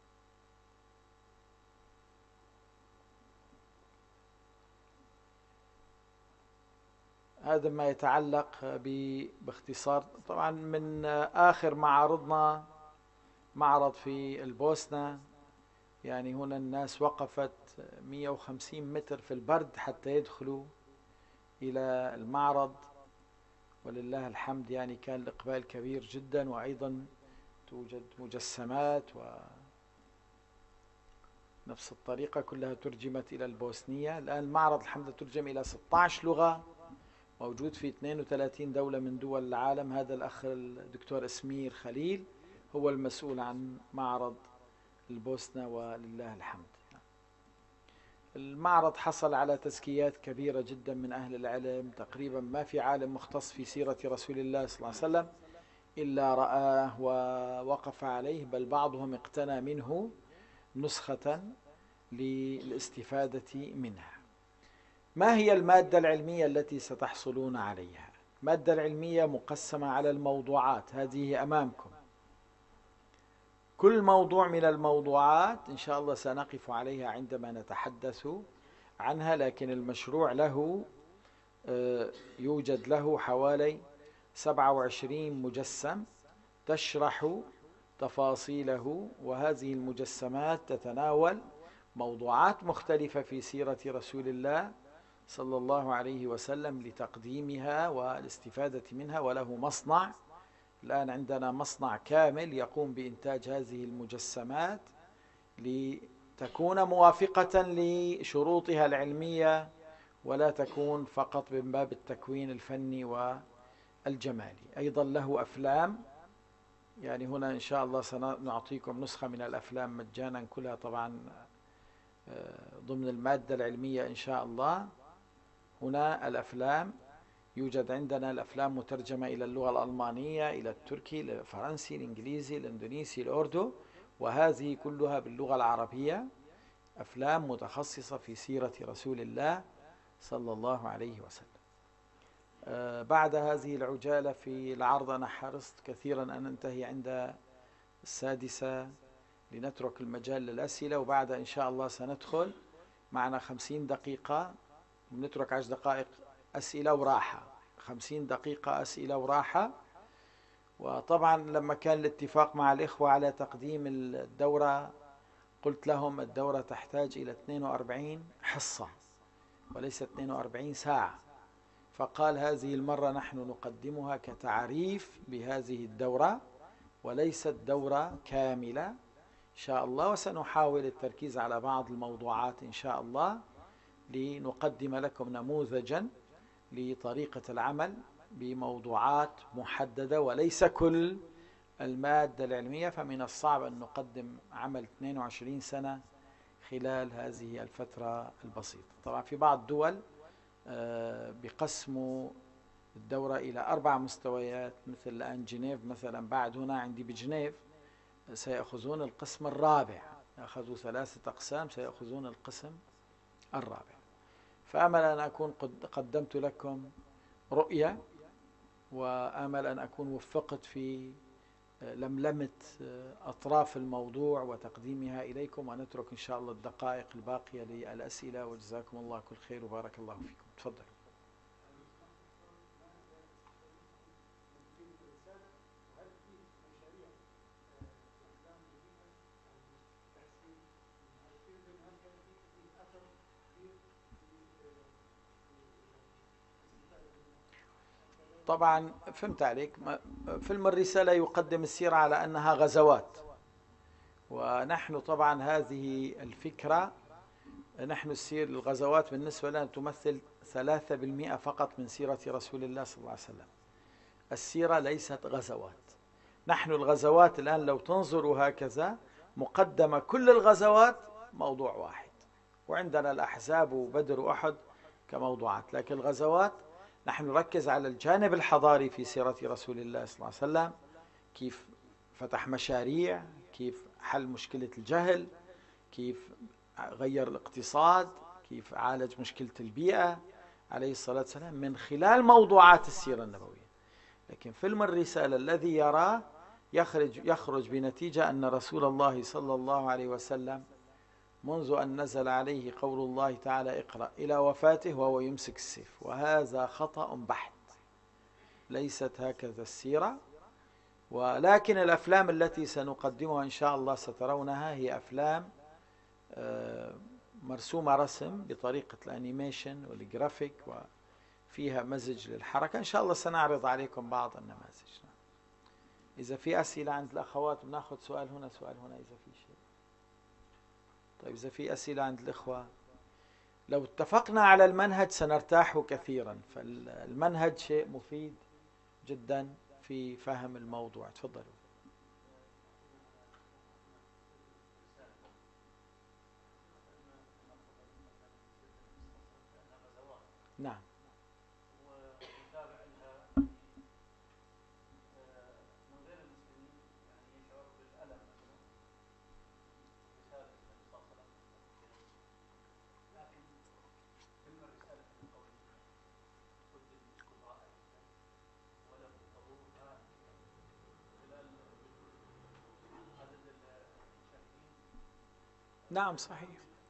هذا ما يتعلق باختصار طبعا من آخر معارضنا معرض في البوسنة. يعني هنا الناس وقفت 150 متر في البرد حتى يدخلوا إلى المعرض، ولله الحمد يعني كان الإقبال كبير جدا. وأيضا توجد مجسمات ونفس الطريقة كلها ترجمت إلى البوسنية. الآن المعرض الحمد لله ترجم إلى 16 لغة، موجود في 32 دولة من دول العالم. هذا الأخ الدكتور اسمير خليل هو المسؤول عن معرض البوسنة ولله الحمد. المعرض حصل على تزكيات كبيرة جدا من أهل العلم، تقريبا ما في عالم مختص في سيرة رسول الله صلى الله عليه وسلم إلا رآه ووقف عليه، بل بعضهم اقتنى منه نسخة للاستفادة منها. ما هي المادة العلمية التي ستحصلون عليها؟ المادة العلمية مقسمة على الموضوعات، هذه أمامكم. كل موضوع من الموضوعات إن شاء الله سنقف عليها عندما نتحدث عنها، لكن المشروع له يوجد له حوالي 27 مجسم تشرح تفاصيله. وهذه المجسمات تتناول موضوعات مختلفة في سيرة رسول الله صلى الله عليه وسلم لتقديمها والاستفادة منها. وله مصنع، الآن عندنا مصنع كامل يقوم بإنتاج هذه المجسمات لتكون موافقة لشروطها العلمية، ولا تكون فقط من باب التكوين الفني والجمالي. أيضا له أفلام، يعني هنا إن شاء الله سنعطيكم نسخة من الأفلام مجانا كلها طبعا ضمن المادة العلمية إن شاء الله. هنا الأفلام، يوجد عندنا الأفلام مترجمة إلى اللغة الألمانية، إلى التركي، الفرنسي، الإنجليزي، الإندونيسي، الأردو، وهذه كلها باللغة العربية، أفلام متخصصة في سيرة رسول الله صلى الله عليه وسلم. بعد هذه العجالة في العرض أنا حرصت كثيرا أن ننتهي عند 6 لنترك المجال للأسئلة، وبعد إن شاء الله سندخل معنا 50 دقيقة، ونترك 10 دقائق أسئلة وراحة، 50 دقيقة أسئلة وراحة. وطبعا لما كان الاتفاق مع الإخوة على تقديم الدورة قلت لهم الدورة تحتاج إلى 42 حصة وليس 42 ساعة، فقال هذه المرة نحن نقدمها كتعريف بهذه الدورة وليست دورة كاملة إن شاء الله. وسنحاول التركيز على بعض الموضوعات إن شاء الله لنقدم لكم نموذجا لطريقة العمل بموضوعات محددة، وليس كل المادة العلمية، فمن الصعب أن نقدم عمل 22 سنة خلال هذه الفترة البسيطة. طبعا في بعض الدول بقسموا الدورة إلى 4 مستويات، مثل الآن جنيف مثلا، بعد هنا عندي بجنيف سيأخذون القسم الرابع، أخذوا 3 أقسام سيأخذون القسم الرابع. فأمل أن أكون قدمت لكم رؤية، وأمل أن أكون وفقت في لملمة أطراف الموضوع وتقديمها إليكم، ونترك إن شاء الله الدقائق الباقية للأسئلة. وجزاكم الله كل خير وبارك الله فيكم. تفضل. طبعا فهمت عليك. فيلم الرسالة يقدم السيرة على أنها غزوات، ونحن طبعا هذه الفكرة، نحن الغزوات بالنسبة لنا تمثل 3% فقط من سيرة رسول الله صلى الله عليه وسلم. السيرة ليست غزوات. نحن الغزوات الآن لو تنظروا هكذا مقدمة كل الغزوات موضوع واحد، وعندنا الأحزاب وبدر وأحد كموضوعات، لكن الغزوات نحن نركز على الجانب الحضاري في سيرة رسول الله صلى الله عليه وسلم، كيف فتح مشاريع، كيف حل مشكلة الجهل، كيف غير الاقتصاد، كيف عالج مشكلة البيئة عليه الصلاة والسلام من خلال موضوعات السيرة النبوية. لكن فيلم الرسالة الذي يراه يخرج بنتيجة أن رسول الله صلى الله عليه وسلم منذ أن نزل عليه قول الله تعالى اقرأ إلى وفاته وهو يمسك السيف، وهذا خطأ بحت. ليست هكذا السيرة. ولكن الأفلام التي سنقدمها إن شاء الله سترونها هي أفلام مرسومة رسم بطريقة الأنيميشن والجرافيك، وفيها مزج للحركة. إن شاء الله سنعرض عليكم بعض النماذج. إذا في أسئلة عند الأخوات بناخذ سؤال هنا سؤال هنا إذا في شيء. طيب إذا في أسئلة عند الإخوة، لو اتفقنا على المنهج سنرتاح كثيرا، فالمنهج شيء مفيد جدا في فهم الموضوع. تفضلوا. نعم. نعم صحيح.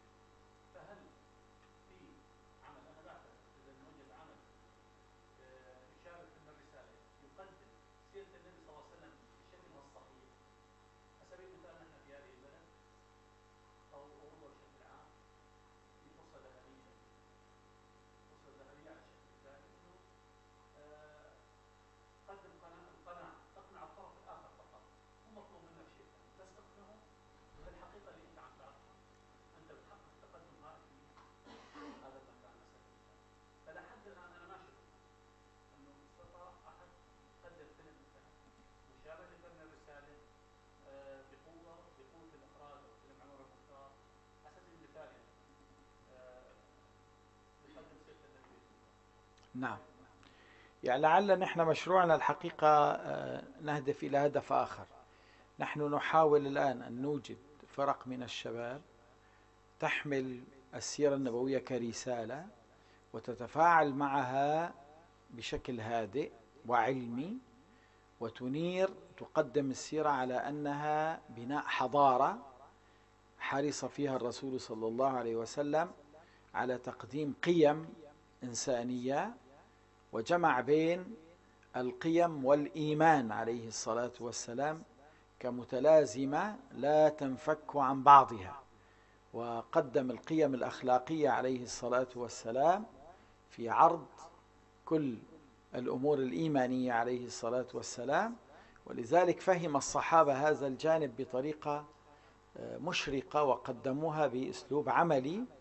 نعم. يعني لعل نحن مشروعنا الحقيقة نهدف إلى هدف آخر. نحن نحاول الآن أن نوجد فرق من الشباب تحمل السيرة النبوية كرسالة وتتفاعل معها بشكل هادئ وعلمي، وتنير تقدم السيرة على أنها بناء حضارة حرص فيها الرسول صلى الله عليه وسلم على تقديم قيم إنسانية، وجمع بين القيم والإيمان عليه الصلاة والسلام كمتلازمة لا تنفك عن بعضها، وقدم القيم الأخلاقية عليه الصلاة والسلام في عرض كل الأمور الإيمانية عليه الصلاة والسلام. ولذلك فهم الصحابة هذا الجانب بطريقة مشرقة، وقدموها بأسلوب عملي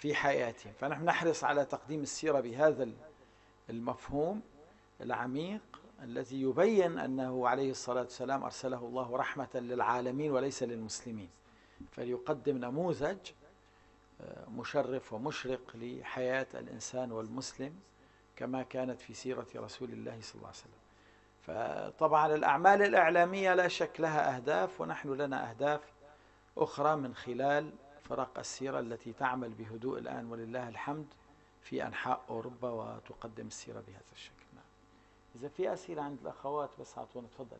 في حياتهم. فنحن نحرص على تقديم السيرة بهذا المفهوم العميق الذي يبين أنه عليه الصلاة والسلام أرسله الله رحمة للعالمين وليس للمسلمين، فليقدم نموذج مشرف ومشرق لحياة الإنسان والمسلم كما كانت في سيرة رسول الله صلى الله عليه وسلم. فطبعا الأعمال الإعلامية لا شك لها أهداف، ونحن لنا أهداف أخرى من خلال فرق السيرة التي تعمل بهدوء الآن ولله الحمد في أنحاء أوروبا وتقدم السيرة بهذا الشكل. نعم. إذا في أسئلة عند الأخوات بس أعطونا، تفضل.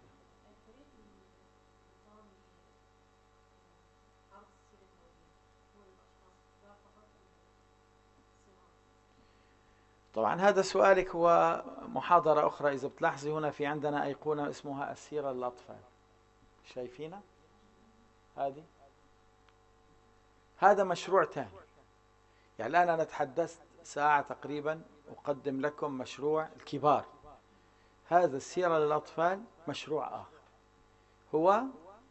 طبعا هذا سؤالك هو محاضرة أخرى. إذا بتلاحظي هنا في عندنا أيقونة اسمها السيرة للأطفال، شايفينها هذه؟ هذا مشروع ثاني. يعني الآن أنا تحدثت ساعة تقريبا أقدم لكم مشروع الكبار. هذا السيرة للأطفال مشروع آخر، هو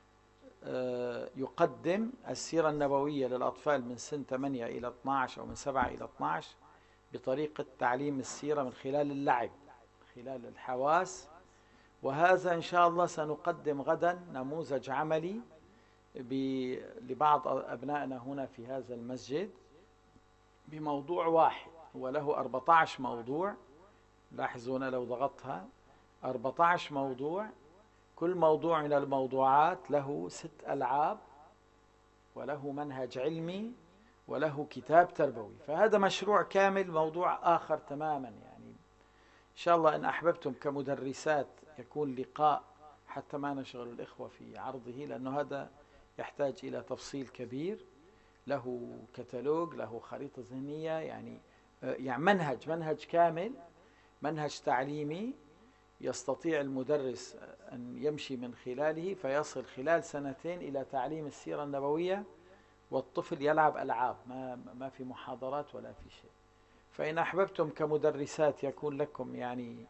يقدم السيرة النبوية للأطفال من سن 8 إلى 12 أو من 7 إلى 12 بطريقة تعليم السيرة من خلال اللعب، من خلال الحواس. وهذا إن شاء الله سنقدم غدا نموذج عملي لبعض أبنائنا هنا في هذا المسجد بموضوع واحد، هو له 14 موضوع. لاحظونا لو ضغطها 14 موضوع، كل موضوع من الموضوعات له 6 ألعاب وله منهج علمي وله كتاب تربوي. فهذا مشروع كامل، موضوع آخر تماما. يعني إن شاء الله إن أحببتم كمدرسات يكون لقاء حتى ما نشغل الإخوة في عرضه، لأنه هذا يحتاج إلى تفصيل كبير، له كتالوج، له خريطة ذهنية، يعني منهج كامل، منهج تعليمي يستطيع المدرس أن يمشي من خلاله فيصل خلال 2 إلى تعليم السيرة النبوية، والطفل يلعب ألعاب، ما في محاضرات ولا في شيء. فإن أحببتم كمدرسات يكون لكم يعني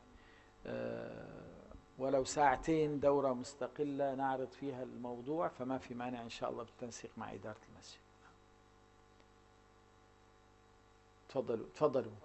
ولو 2 ساعة دورة مستقلة نعرض فيها الموضوع، فما في مانع إن شاء الله بالتنسيق مع إدارة المسجد. تفضلوا.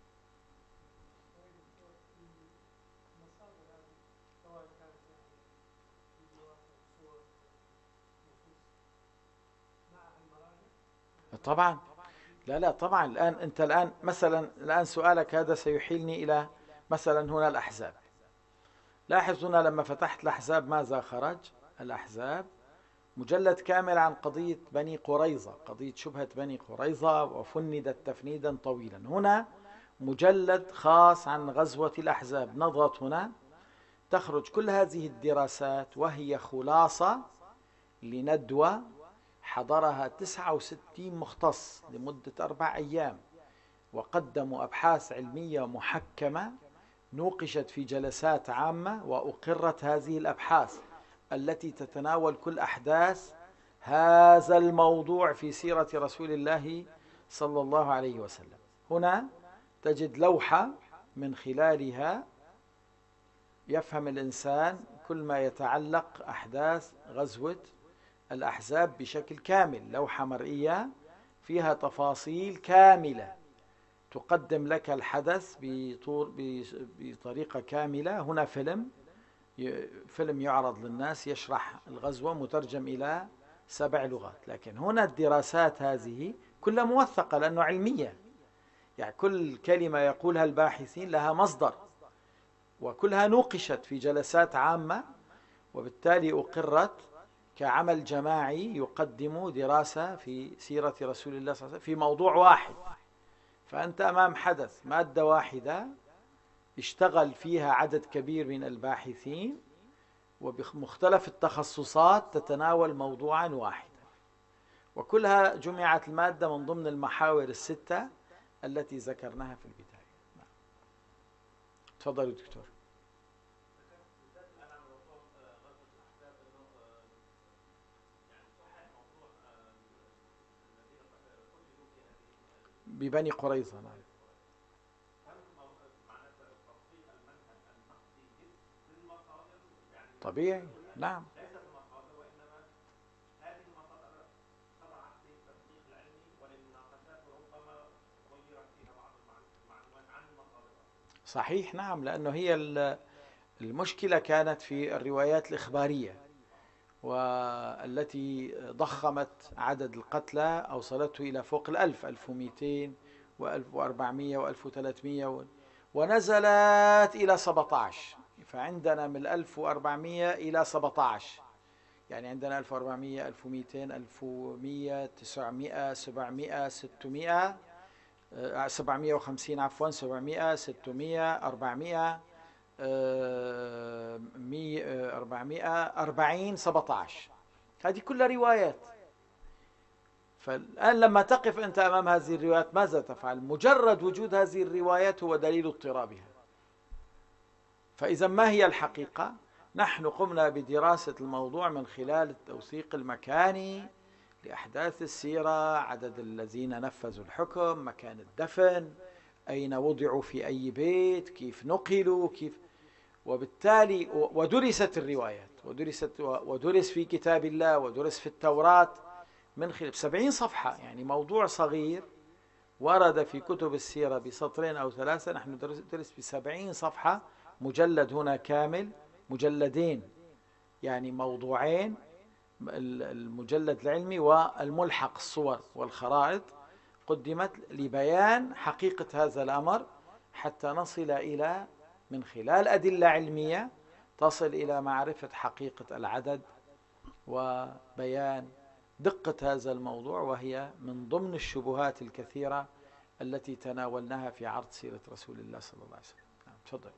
طبعا لا طبعا. الآن مثلا الآن سؤالك هذا سيحيلني إلى مثلا هنا الأحزاب. لاحظ هنا لما فتحت الأحزاب ماذا خرج؟ الأحزاب مجلد كامل عن قضية بني قريظة، قضية شبهة بني قريظة، وفندت تفنيدا طويلا. هنا مجلد خاص عن غزوة الأحزاب. نضغط هنا تخرج كل هذه الدراسات، وهي خلاصة لندوة حضرها 69 مختص لمدة 4 أيام، وقدموا أبحاث علمية محكمة نوقشت في جلسات عامة، وأقرت هذه الأبحاث التي تتناول كل أحداث هذا الموضوع في سيرة رسول الله صلى الله عليه وسلم. هنا تجد لوحة من خلالها يفهم الإنسان كل ما يتعلق أحداث غزوة الأحزاب بشكل كامل، لوحة مرئية فيها تفاصيل كاملة تقدم لك الحدث بطريقة كاملة. هنا فيلم يعرض للناس يشرح الغزوة مترجم إلى 7 لغات. لكن هنا الدراسات هذه كلها موثقة لأنه علمية، يعني كل كلمة يقولها الباحثين لها مصدر، وكلها نوقشت في جلسات عامة، وبالتالي أقرت كعمل جماعي يقدم دراسة في سيرة رسول الله صلى الله عليه وسلم في موضوع واحد. فأنت أمام حدث، مادة واحدة اشتغل فيها عدد كبير من الباحثين، وبمختلف التخصصات تتناول موضوعا واحدا، وكلها جمعت المادة من ضمن المحاور ال6 التي ذكرناها في البداية. تفضلوا دكتور. ببني قريظة. نعم. طبيعي. نعم. صحيح، نعم، لأنه هي المشكلة كانت في الروايات الإخبارية، والتي ضخمت عدد القتلى، أوصلته إلى فوق 1000، 1200 و1400 و1300، ونزلت إلى 17. فعندنا من 1400 إلى 17، يعني عندنا 1400، 1200، 1100، 900، 700، 600، 750، عفوا، 700، 600، 400، 440، 17. هذه كلها روايات. فالآن لما تقف أنت أمام هذه الروايات ماذا تفعل؟ مجرد وجود هذه الروايات هو دليل اضطرابها. فإذا ما هي الحقيقة؟ نحن قمنا بدراسة الموضوع من خلال التوثيق المكاني لأحداث السيرة، عدد الذين نفذوا الحكم، مكان الدفن، أين وضعوا في أي بيت، كيف نقلوا، كيف. وبالتالي ودرست الروايات، ودرس في كتاب الله، ودرس في التوراة من خلال 70 صفحة، يعني موضوع صغير ورد في كتب السيرة بسطرين أو ثلاثة، نحن درس ب70 صفحة، مجلد هنا كامل، مجلدين، يعني موضوعين، المجلد العلمي والملحق الصور والخرائط، قدمت لبيان حقيقة هذا الأمر، حتى نصل إلى، من خلال أدلة علمية، تصل إلى معرفة حقيقة العدد وبيان دقة هذا الموضوع، وهي من ضمن الشبهات الكثيرة التي تناولناها في عرض سيرة رسول الله صلى الله عليه وسلم. نعم، تفضل.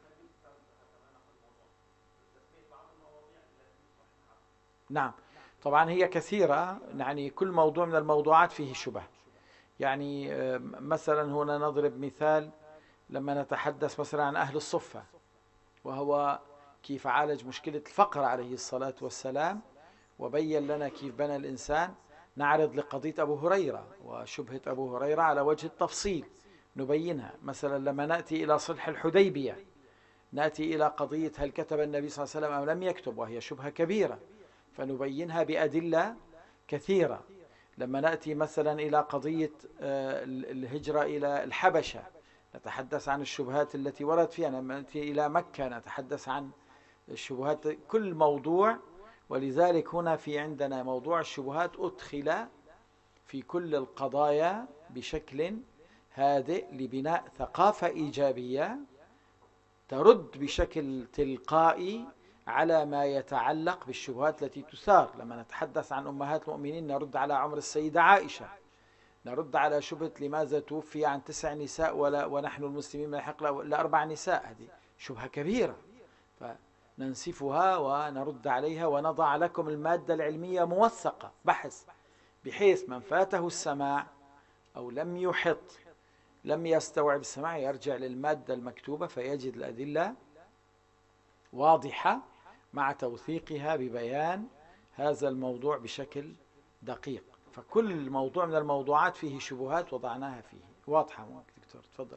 نعم، طبعا هي كثيرة، يعني كل موضوع من الموضوعات فيه شبه. يعني مثلا هنا نضرب مثال، لما نتحدث مثلا عن أهل الصفة، وهو كيف عالج مشكلة الفقر عليه الصلاة والسلام، وبين لنا كيف بنى الإنسان، نعرض لقضية أبو هريرة وشبهة أبو هريرة على وجه التفصيل، نبينها. مثلا لما نأتي إلى صلح الحديبية، نأتي إلى قضية هل كتب النبي صلى الله عليه وسلم أم لم يكتب، وهي شبهة كبيرة، فنبينها بأدلة كثيرة. لما نأتي مثلا إلى قضية الهجرة إلى الحبشة، نتحدث عن الشبهات التي ورد فيها. لما نأتي إلى مكة نتحدث عن الشبهات، كل موضوع. ولذلك هنا في عندنا موضوع الشبهات أدخل في كل القضايا بشكل هادئ، لبناء ثقافة إيجابية ترد بشكل تلقائي على ما يتعلق بالشبهات التي تثار. لما نتحدث عن أمهات المؤمنين نرد على عمر السيدة عائشة، نرد على شبهة لماذا توفي عن 9 نساء ونحن المسلمين نلحق ل4 نساء. هذه شبهة كبيرة، فننسفها ونرد عليها، ونضع لكم المادة العلمية موثقة بحث، بحيث من فاته السماع أو لم يحط، لم يستوعب السماع، يرجع للمادة المكتوبة فيجد الأدلة واضحة مع توثيقها ببيان هذا الموضوع بشكل دقيق. فكل موضوع من الموضوعات فيه شبهات وضعناها فيه واضحة. دكتور تفضل.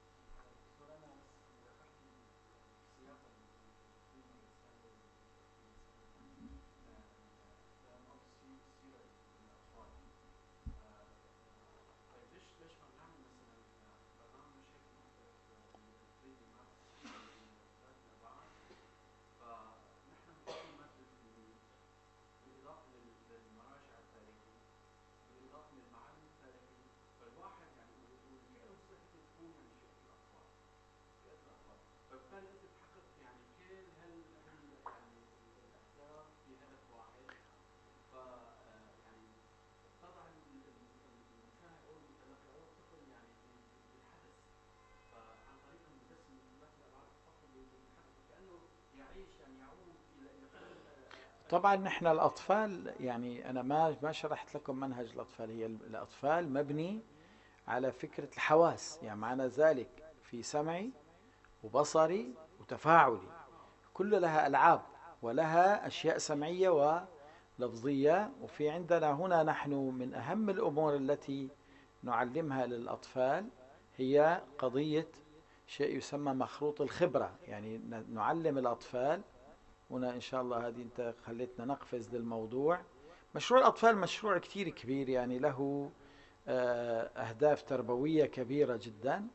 طبعا نحن الأطفال، يعني أنا ما شرحت لكم منهج الأطفال. هي الأطفال مبني على فكرة الحواس، يعني معنى ذلك في سمعي وبصري وتفاعلي، كل لها ألعاب ولها أشياء سمعية ولفظية. وفي عندنا هنا نحن من أهم الأمور التي نعلمها للأطفال هي قضية شيء يسمى مخروط الخبرة. يعني نعلم الأطفال هنا، إن شاء الله هذه أنت خليتنا نقفز للموضوع. مشروع الأطفال مشروع كتير كبير، يعني له أهداف تربوية كبيرة جدا،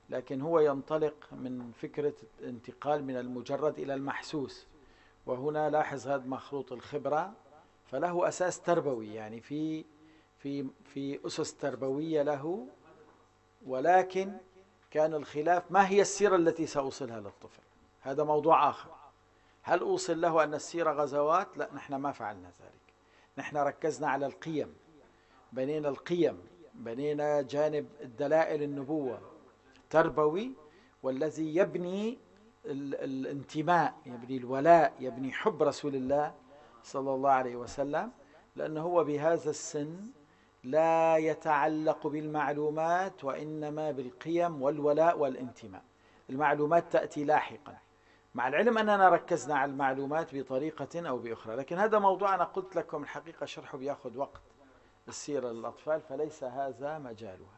لكن هو ينطلق من فكرة انتقال من المجرد إلى المحسوس. وهنا لاحظ هذا مخلوط الخبرة، فله أساس تربوي، يعني في أسس تربوية له. ولكن كان الخلاف ما هي السيرة التي سأوصلها للطفل، هذا موضوع آخر. هل أوصل له أن السيرة غزوات؟ لا، نحن ما فعلنا ذلك. نحن ركزنا على القيم، بنينا القيم، بنينا جانب الدلائل النبوة تربوي، والذي يبني الانتماء، يبني الولاء، يبني حب رسول الله صلى الله عليه وسلم. لأنه هو بهذا السن لا يتعلق بالمعلومات، وإنما بالقيم والولاء والانتماء. المعلومات تأتي لاحقا، مع العلم أننا ركزنا على المعلومات بطريقة أو بأخرى. لكن هذا موضوع أنا قلت لكم الحقيقة شرحه بياخذ وقت، السيرة للأطفال، فليس هذا مجالها.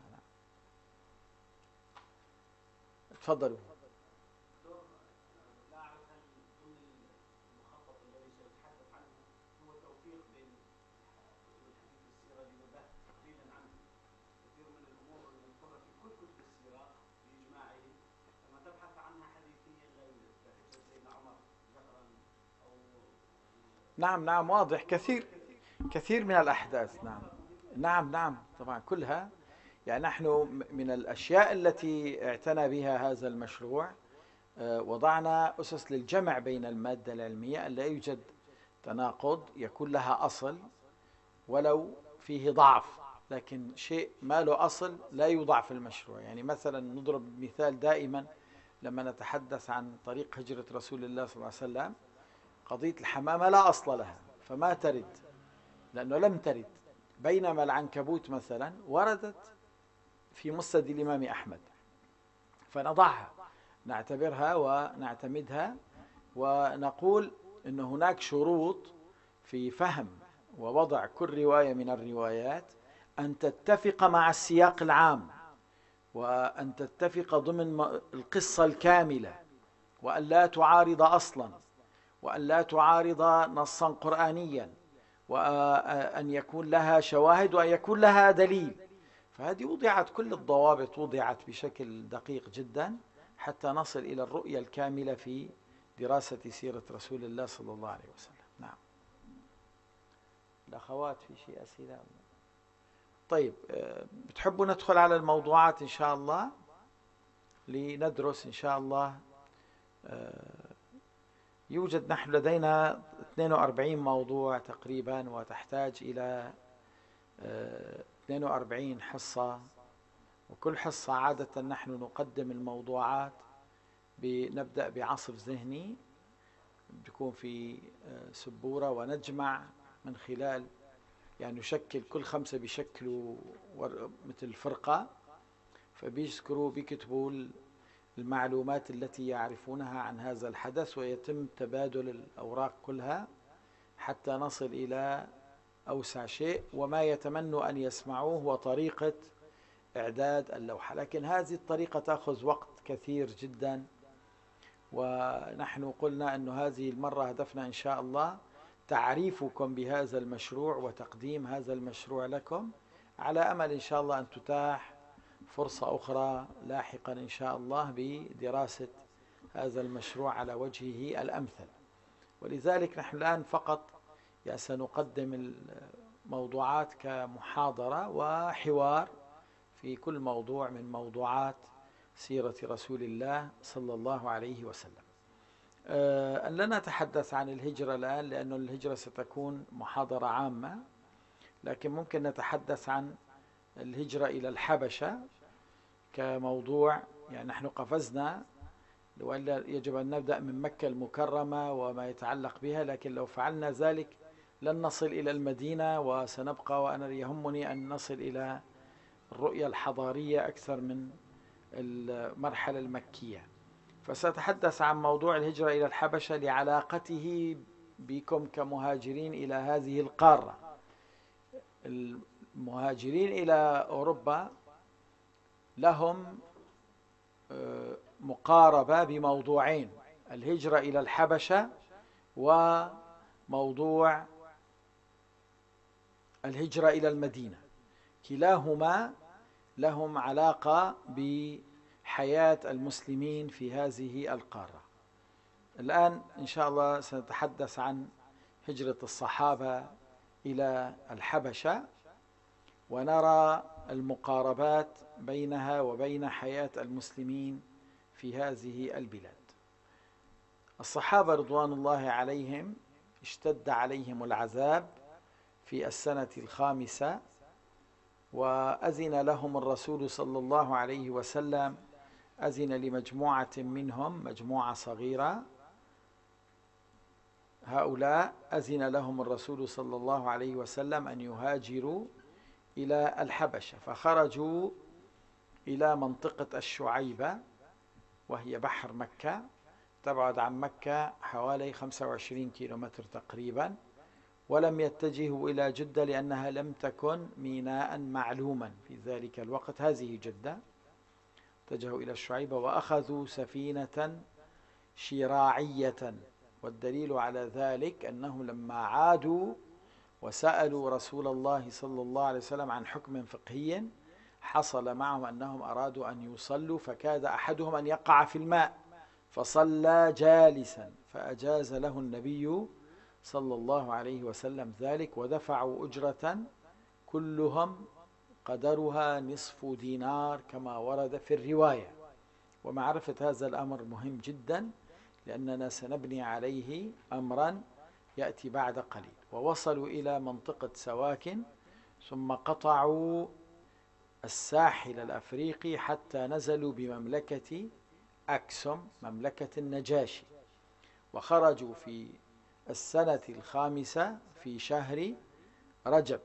تفضلوا. نعم نعم، واضح. كثير من الأحداث. نعم نعم نعم، طبعا كلها. يعني نحن من الأشياء التي اعتنى بها هذا المشروع، وضعنا أسس للجمع بين المادة العلمية، أن لا يوجد تناقض، يكون لها أصل ولو فيه ضعف، لكن شيء ما له أصل لا يوضع في المشروع. يعني مثلا نضرب مثال دائما لما نتحدث عن طريق هجرة رسول الله صلى الله عليه وسلم، قضية الحمامة لا أصل لها، فما ترد لأنه لم ترد. بينما العنكبوت مثلا وردت في مسند الإمام أحمد، فنضعها، نعتبرها ونعتمدها، ونقول أن هناك شروط في فهم ووضع كل رواية من الروايات، أن تتفق مع السياق العام، وأن تتفق ضمن القصة الكاملة، وأن لا تعارض أصلا، وأن لا تعارض نصا قرآنيا، وأن يكون لها شواهد، وأن يكون لها دليل. فهذه وضعت، كل الضوابط وضعت بشكل دقيق جدا حتى نصل إلى الرؤية الكاملة في دراسة سيرة رسول الله صلى الله عليه وسلم. نعم. الأخوات في شيء أسئلة؟ طيب، بتحبوا ندخل على الموضوعات إن شاء الله لندرس إن شاء الله؟ يوجد نحن لدينا 42 موضوع تقريبا، وتحتاج إلى 42 حصة، وكل حصة عادة نحن نقدم الموضوعات، بنبدأ بعصف ذهني بيكون في سبورة، ونجمع من خلال، يعني نشكل كل 5 بيشكلوا مثل فرقة، بيكتبوا المعلومات التي يعرفونها عن هذا الحدث، ويتم تبادل الأوراق كلها حتى نصل إلى أوسع شيء. وما يتمنوا أن يسمعوه هو طريقة إعداد اللوحة، لكن هذه الطريقة تأخذ وقت كثير جدا، ونحن قلنا أن هذه المرة هدفنا إن شاء الله تعريفكم بهذا المشروع وتقديم هذا المشروع لكم، على أمل إن شاء الله أن تتاح فرصة أخرى لاحقا إن شاء الله بدراسة هذا المشروع على وجهه الأمثل. ولذلك نحن الآن فقط سنقدم الموضوعات كمحاضرة وحوار في كل موضوع من موضوعات سيرة رسول الله صلى الله عليه وسلم. أن لا نتحدث عن الهجرة الآن، لأن الهجرة ستكون محاضرة عامة، لكن ممكن نتحدث عن الهجرة إلى الحبشة كموضوع. يعني نحن قفزنا، وإلا يجب أن نبدأ من مكة المكرمة وما يتعلق بها، لكن لو فعلنا ذلك لن نصل إلى المدينة، وسنبقى، وأنا يهمني أن نصل إلى الرؤية الحضارية أكثر من المرحلة المكية. فسأتحدث عن موضوع الهجرة إلى الحبشة لعلاقته بكم كمهاجرين إلى هذه القارة. المهاجرين إلى أوروبا لهم مقاربة بموضوعين: الهجرة إلى الحبشة، وموضوع الهجرة إلى المدينة. كلاهما لهم علاقة حياة المسلمين في هذه القارة. الآن إن شاء الله سنتحدث عن هجرة الصحابة إلى الحبشة، ونرى المقاربات بينها وبين حياة المسلمين في هذه البلاد. الصحابة رضوان الله عليهم اشتد عليهم العذاب في السنة 5، وأذن لهم الرسول صلى الله عليه وسلم، أذن لمجموعة منهم، مجموعة صغيرة، هؤلاء أذن لهم الرسول صلى الله عليه وسلم أن يهاجروا إلى الحبشة، فخرجوا إلى منطقة الشعيبة، وهي بحر مكة، تبعد عن مكة حوالي 25 كيلومتر تقريبا، ولم يتجهوا إلى جدة لأنها لم تكن ميناء معلوما في ذلك الوقت. هذه جدة. اتجهوا إلى الشعيبة وأخذوا سفينة شراعية، والدليل على ذلك أنهم لما عادوا وسألوا رسول الله صلى الله عليه وسلم عن حكم فقهي، حصل معهم أنهم أرادوا أن يصلوا، فكاد أحدهم أن يقع في الماء فصلى جالسا، فأجاز له النبي صلى الله عليه وسلم ذلك، ودفعوا أجرة كلهم قدرها نصف دينار كما ورد في الرواية. ومعرفة هذا الأمر مهم جدا، لأننا سنبني عليه أمرا يأتي بعد قليل. ووصلوا إلى منطقة سواكن، ثم قطعوا الساحل الأفريقي حتى نزلوا بمملكة أكسوم، مملكة النجاشي، وخرجوا في السنة 5 في شهر رجب.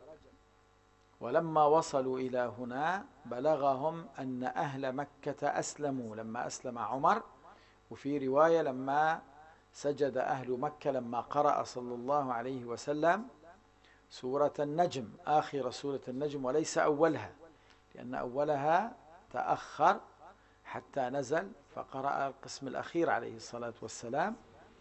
ولما وصلوا إلى هنا بلغهم أن أهل مكة أسلموا لما أسلم عمر، وفي رواية لما سجد أهل مكة لما قرأ صلى الله عليه وسلم سورة النجم، آخر سورة النجم وليس أولها، لأن أولها تأخر حتى نزل، فقرأ القسم الأخير عليه الصلاة والسلام.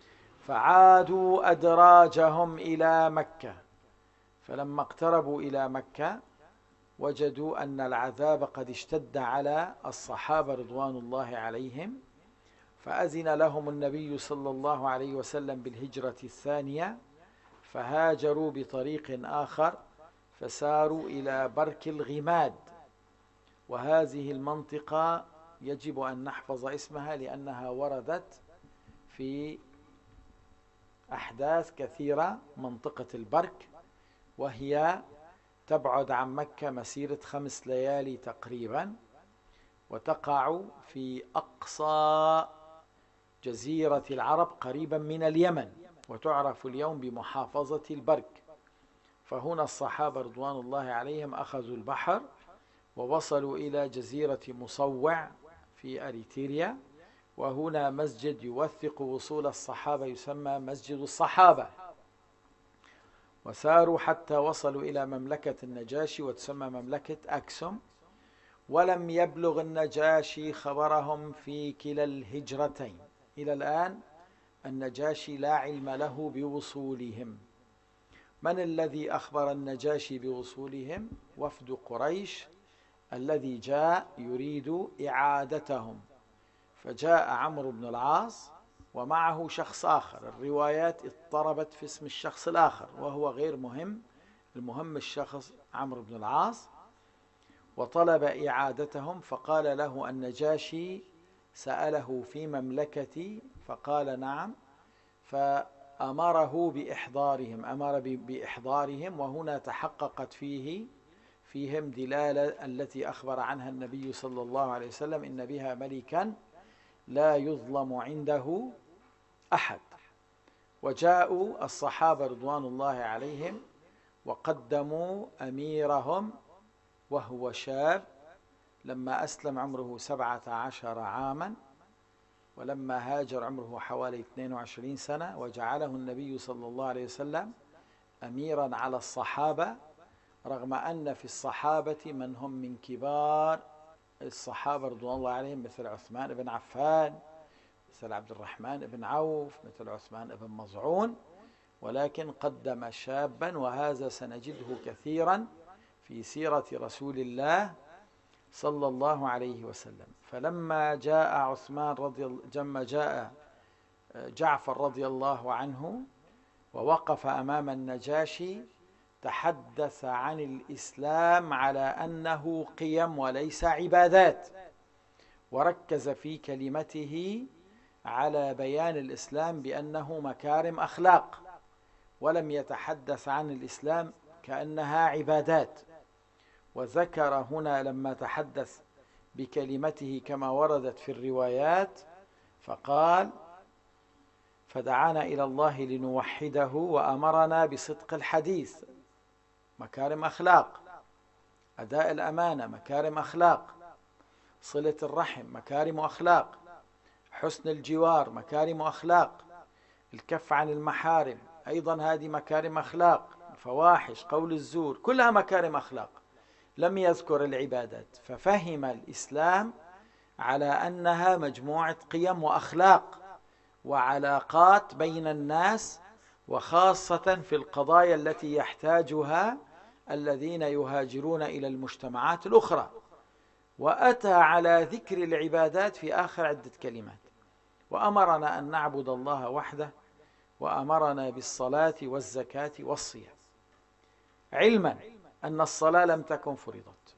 فعادوا أدراجهم إلى مكة، فلما اقتربوا إلى مكة وجدوا أن العذاب قد اشتد على الصحابة رضوان الله عليهم، فأذن لهم النبي صلى الله عليه وسلم بالهجرة الثانية، فهاجروا بطريق آخر، فساروا إلى برك الغماد. وهذه المنطقة يجب أن نحفظ اسمها، لأنها وردت في أحداث كثيرة. منطقة البرك، وهي تبعد عن مكة مسيرة 5 ليالي تقريبا، وتقع في أقصى جزيرة العرب قريبا من اليمن، وتعرف اليوم بمحافظة البرك. فهنا الصحابة رضوان الله عليهم أخذوا البحر ووصلوا إلى جزيرة مصوع في أريتريا، وهنا مسجد يوثق وصول الصحابة يسمى مسجد الصحابة. وساروا حتى وصلوا إلى مملكة النجاشي وتسمى مملكة أكسوم، ولم يبلغ النجاشي خبرهم في كلا الهجرتين. إلى الآن النجاشي لا علم له بوصولهم. من الذي أخبر النجاشي بوصولهم؟ وفد قريش الذي جاء يريد إعادتهم، فجاء عمرو بن العاص ومعه شخص آخر. الروايات اضطربت في اسم الشخص الآخر وهو غير مهم، المهم الشخص عمرو بن العاص، وطلب إعادتهم. فقال له النجاشي، سأله في مملكتي؟ فقال نعم، فأمره بإحضارهم، أمر بإحضارهم. وهنا تحققت فيهم دلالة التي أخبر عنها النبي صلى الله عليه وسلم: إن بها ملكا لا يظلم عنده أحد. وجاءوا الصحابة رضوان الله عليهم وقدموا أميرهم وهو شاب، لما أسلم عمره 17 عاما، ولما هاجر عمره حوالي 22 سنة، وجعله النبي صلى الله عليه وسلم أميرا على الصحابة، رغم أن في الصحابة من هم من كبار الصحابة رضوان الله عليهم، مثل عثمان بن عفان، مثل عبد الرحمن بن عوف، مثل عثمان بن مظعون، ولكن قدم شابا. وهذا سنجده كثيرا في سيرة رسول الله، صلى الله عليه وسلم. فلما جاء عثمان لما جاء جعفر رضي الله عنه ووقف أمام النجاشي، تحدث عن الإسلام على أنه قيم وليس عبادات، وركز في كلمته على بيان الإسلام بأنه مكارم أخلاق، ولم يتحدث عن الإسلام كأنها عبادات. وذكر هنا لما تحدث بكلمته كما وردت في الروايات، فقال: فدعانا إلى الله لنوحده وأمرنا بصدق الحديث، مكارم أخلاق، أداء الأمانة مكارم أخلاق، صلة الرحم مكارم أخلاق، حسن الجوار مكارم أخلاق، الكف عن المحارم أيضا هذه مكارم أخلاق، الفواحش، قول الزور، كلها مكارم أخلاق. لم يذكر العبادات، ففهم الإسلام على أنها مجموعة قيم وأخلاق وعلاقات بين الناس، وخاصة في القضايا التي يحتاجها الذين يهاجرون إلى المجتمعات الأخرى. وأتى على ذكر العبادات في آخر عدة كلمات: وأمرنا أن نعبد الله وحده، وأمرنا بالصلاة والزكاة والصيام، علما أن الصلاة لم تكن فرضت،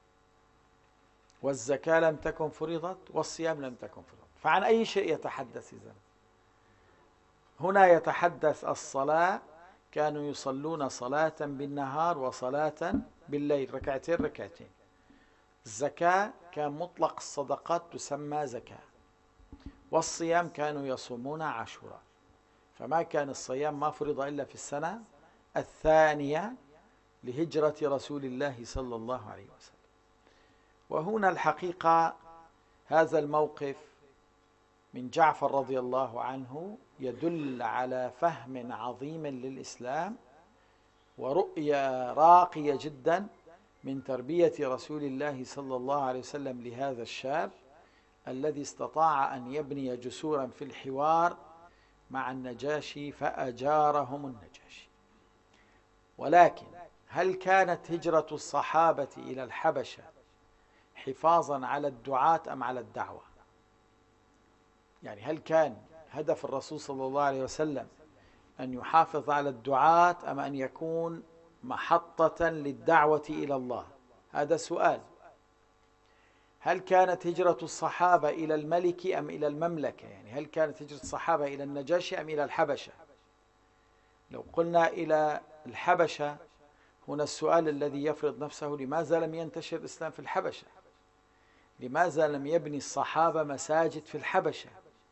والزكاة لم تكن فرضت، والصيام لم تكن فرضت. فعن أي شيء يتحدث إذن؟ هنا يتحدث الصلاة، كانوا يصلون صلاة بالنهار وصلاة بالليل، ركعتين ركعتين. الزكاة كان مطلق الصدقات تسمى زكاة. والصيام كانوا يصومون عاشوراء، فما كان الصيام ما فرض إلا في السنة الثانية لهجرة رسول الله صلى الله عليه وسلم. وهنا الحقيقة هذا الموقف من جعفر رضي الله عنه يدل على فهم عظيم للإسلام، ورؤية راقية جدا من تربية رسول الله صلى الله عليه وسلم لهذا الشاب الذي استطاع أن يبني جسورا في الحوار مع النجاشي فأجارهم النجاشي. ولكن هل كانت هجرة الصحابة إلى الحبشة حفاظا على الدعاة أم على الدعوة؟ يعني هل كان هدف الرسول صلى الله عليه وسلم أن يحافظ على الدعاة أم أن يكون محطة للدعوة إلى الله؟ هذا سؤال. هل كانت هجرة الصحابة إلى الملك أم إلى المملكة؟ يعني هل كانت هجرة الصحابة إلى النجاشي أم إلى الحبشة؟ لو قلنا إلى الحبشة، هنا السؤال الذي يفرض نفسه: لماذا لم ينتشر الإسلام في الحبشة؟ لماذا لم يبني الصحابة مساجد في الحبشة؟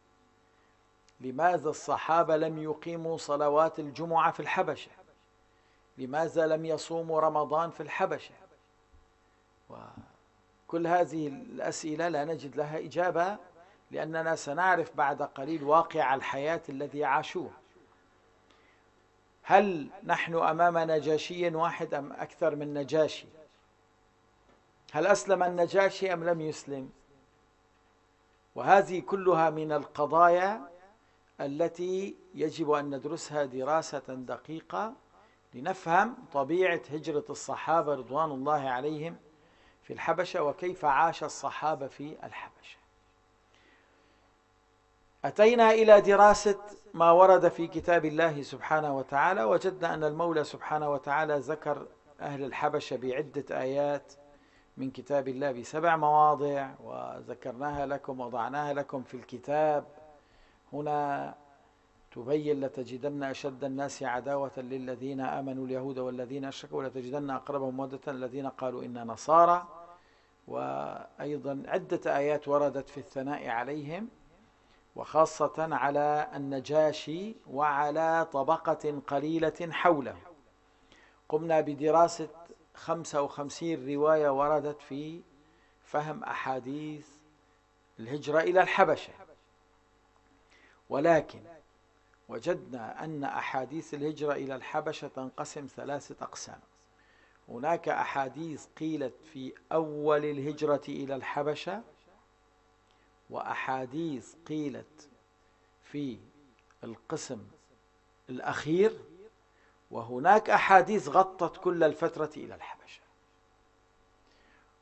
لماذا الصحابة لم يقيموا صلوات الجمعة في الحبشة؟ لماذا لم يصوموا رمضان في الحبشة؟ وكل هذه الأسئلة لا نجد لها إجابة، لأننا سنعرف بعد قليل واقع الحياة الذي عاشوه. هل نحن أمام نجاشي واحد أم أكثر من نجاشي؟ هل أسلم النجاشي أم لم يسلم؟ وهذه كلها من القضايا التي يجب أن ندرسها دراسة دقيقة لنفهم طبيعة هجرة الصحابة رضوان الله عليهم في الحبشة، وكيف عاش الصحابة في الحبشة. أتينا إلى دراسة ما ورد في كتاب الله سبحانه وتعالى، وجدنا أن المولى سبحانه وتعالى ذكر أهل الحبشة بعدة آيات من كتاب الله ب7 مواضع، وذكرناها لكم وضعناها لكم في الكتاب. هنا تبين: لتجدن أشد الناس عداوة للذين آمنوا اليهود والذين أشركوا، ولتجدن أقربهم مودة الذين قالوا إنا نصارى. وأيضا عدة آيات وردت في الثناء عليهم، وخاصة على النجاشي وعلى طبقة قليلة حوله. قمنا بدراسة 55 رواية وردت في فهم أحاديث الهجرة إلى الحبشة، ولكن وجدنا أن أحاديث الهجرة إلى الحبشة تنقسم 3 أقسام. هناك أحاديث قيلت في أول الهجرة إلى الحبشة، وأحاديث قيلت في القسم الأخير، وهناك أحاديث غطت كل الفترة إلى الحبشة.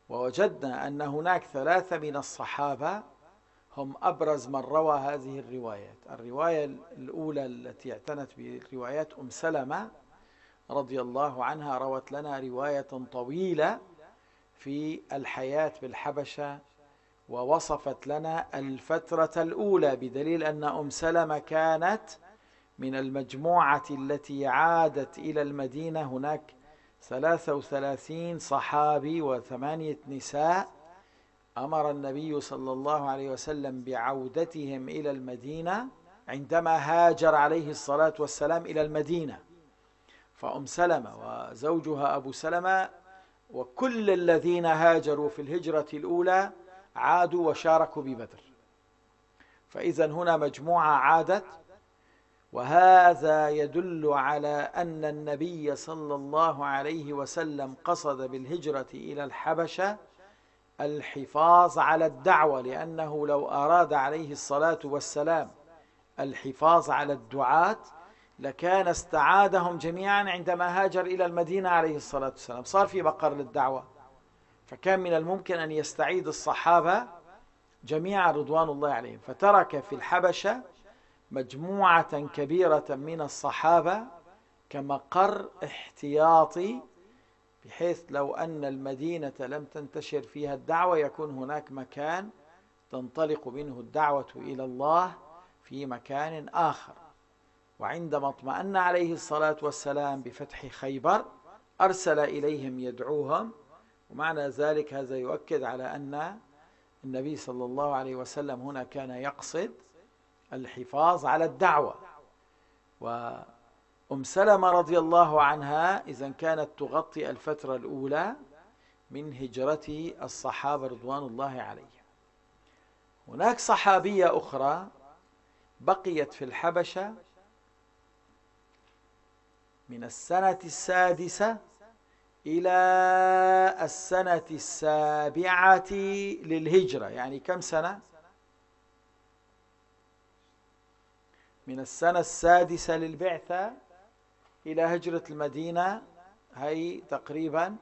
ووجدنا أن هناك 3 من الصحابة هم أبرز من روى هذه الروايات. الرواية الأولى التي اعتنت بروايات سلمة رضي الله عنها، روت لنا رواية طويلة في الحياة بالحبشة، ووصفت لنا الفترة الأولى، بدليل أن سلمة كانت من المجموعة التي عادت إلى المدينة. هناك 33 صحابي و8 نساء أمر النبي صلى الله عليه وسلم بعودتهم إلى المدينة عندما هاجر عليه الصلاة والسلام إلى المدينة. سلمة وزوجها أبو سلمة وكل الذين هاجروا في الهجرة الأولى عادوا وشاركوا ببدر. فإذا هنا مجموعة عادت، وهذا يدل على أن النبي صلى الله عليه وسلم قصد بالهجرة إلى الحبشة الحفاظ على الدعوة، لأنه لو أراد عليه الصلاة والسلام الحفاظ على الدعاة لكان استعادهم جميعا عندما هاجر إلى المدينة عليه الصلاة والسلام، صار في مقر للدعوة، فكان من الممكن أن يستعيد الصحابة جميعا رضوان الله عليهم. فترك في الحبشة مجموعة كبيرة من الصحابة كمقر احتياطي، بحيث لو أن المدينة لم تنتشر فيها الدعوة يكون هناك مكان تنطلق منه الدعوة إلى الله في مكان آخر. وعندما اطمأن عليه الصلاة والسلام بفتح خيبر أرسل إليهم يدعوهم، ومعنى ذلك هذا يؤكد على أن النبي صلى الله عليه وسلم هنا كان يقصد الحفاظ على الدعوة. سلمة رضي الله عنها إذن كانت تغطي الفترة الأولى من هجرة الصحابة رضوان الله عليهم. هناك صحابية أخرى بقيت في الحبشة من السنة 6 إلى السنة 7 للهجرة، يعني كم سنة؟ من السنة 6 للبعثة إلى هجرة المدينة، هي تقريبا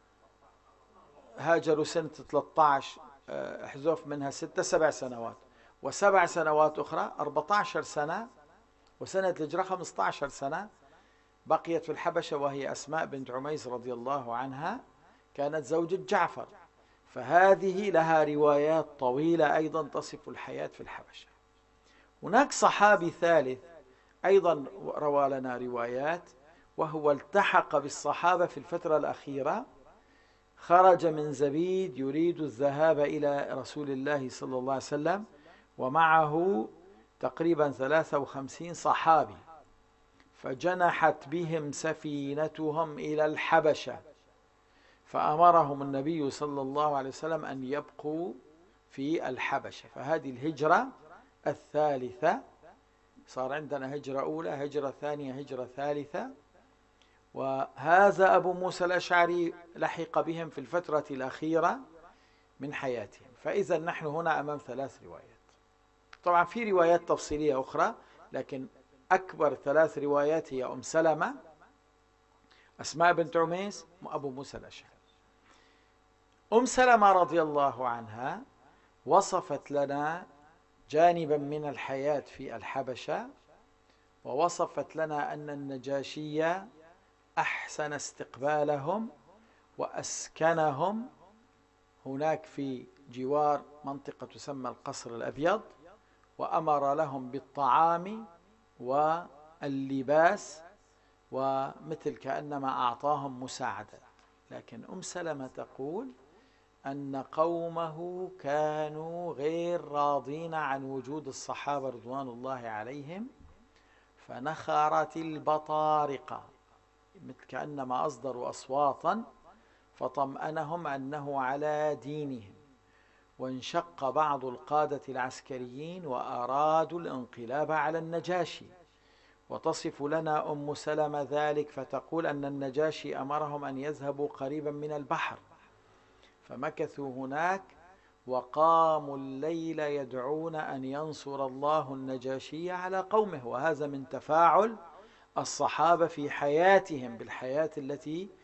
هاجروا سنة 13، احذف منها 6 7 سنوات، و7 سنوات أخرى 14 سنة، وسنة الهجرة 15 سنة بقيت في الحبشة، وهي أسماء بنت عميس رضي الله عنها، كانت زوجة جعفر. فهذه لها روايات طويلة أيضا تصف الحياة في الحبشة. هناك صحابي ثالث أيضا روى لنا روايات، وهو التحق بالصحابة في الفترة الأخيرة، خرج من زبيد يريد الذهاب إلى رسول الله صلى الله عليه وسلم، ومعه تقريبا 53 صحابي، فجنحت بهم سفينتهم إلى الحبشة، فأمرهم النبي صلى الله عليه وسلم أن يبقوا في الحبشة. فهذه الهجرة الثالثة، صار عندنا هجرة أولى، هجرة ثانية، هجرة ثالثة. وهذا أبو موسى الأشعري لحق بهم في الفترة الأخيرة من حياتهم. فإذا نحن هنا أمام 3 روايات. طبعا في روايات تفصيلية أخرى، لكن أكبر 3 روايات هي سلمة، أسماء بنت عميس، وأبو موسى الأشعري. سلمة رضي الله عنها وصفت لنا جانبا من الحياة في الحبشة، ووصفت لنا أن النجاشية أحسن استقبالهم وأسكنهم هناك في جوار منطقة تسمى القصر الأبيض، وأمر لهم بالطعام واللباس، ومثل كأنما أعطاهم مساعدة. لكن سلمة تقول أن قومه كانوا غير راضين عن وجود الصحابة رضوان الله عليهم، فنخرت البطارقة، مثل كأنما أصدروا أصواتا فطمأنهم أنه على دينهم. وانشق بعض القادة العسكريين وأرادوا الانقلاب على النجاشي. وتصف لنا سلمة ذلك فتقول أن النجاشي أمرهم أن يذهبوا قريبا من البحر، فمكثوا هناك وقاموا الليل يدعون أن ينصر الله النجاشي على قومه. وهذا من تفاعل الصحابة في حياتهم بالحياة التي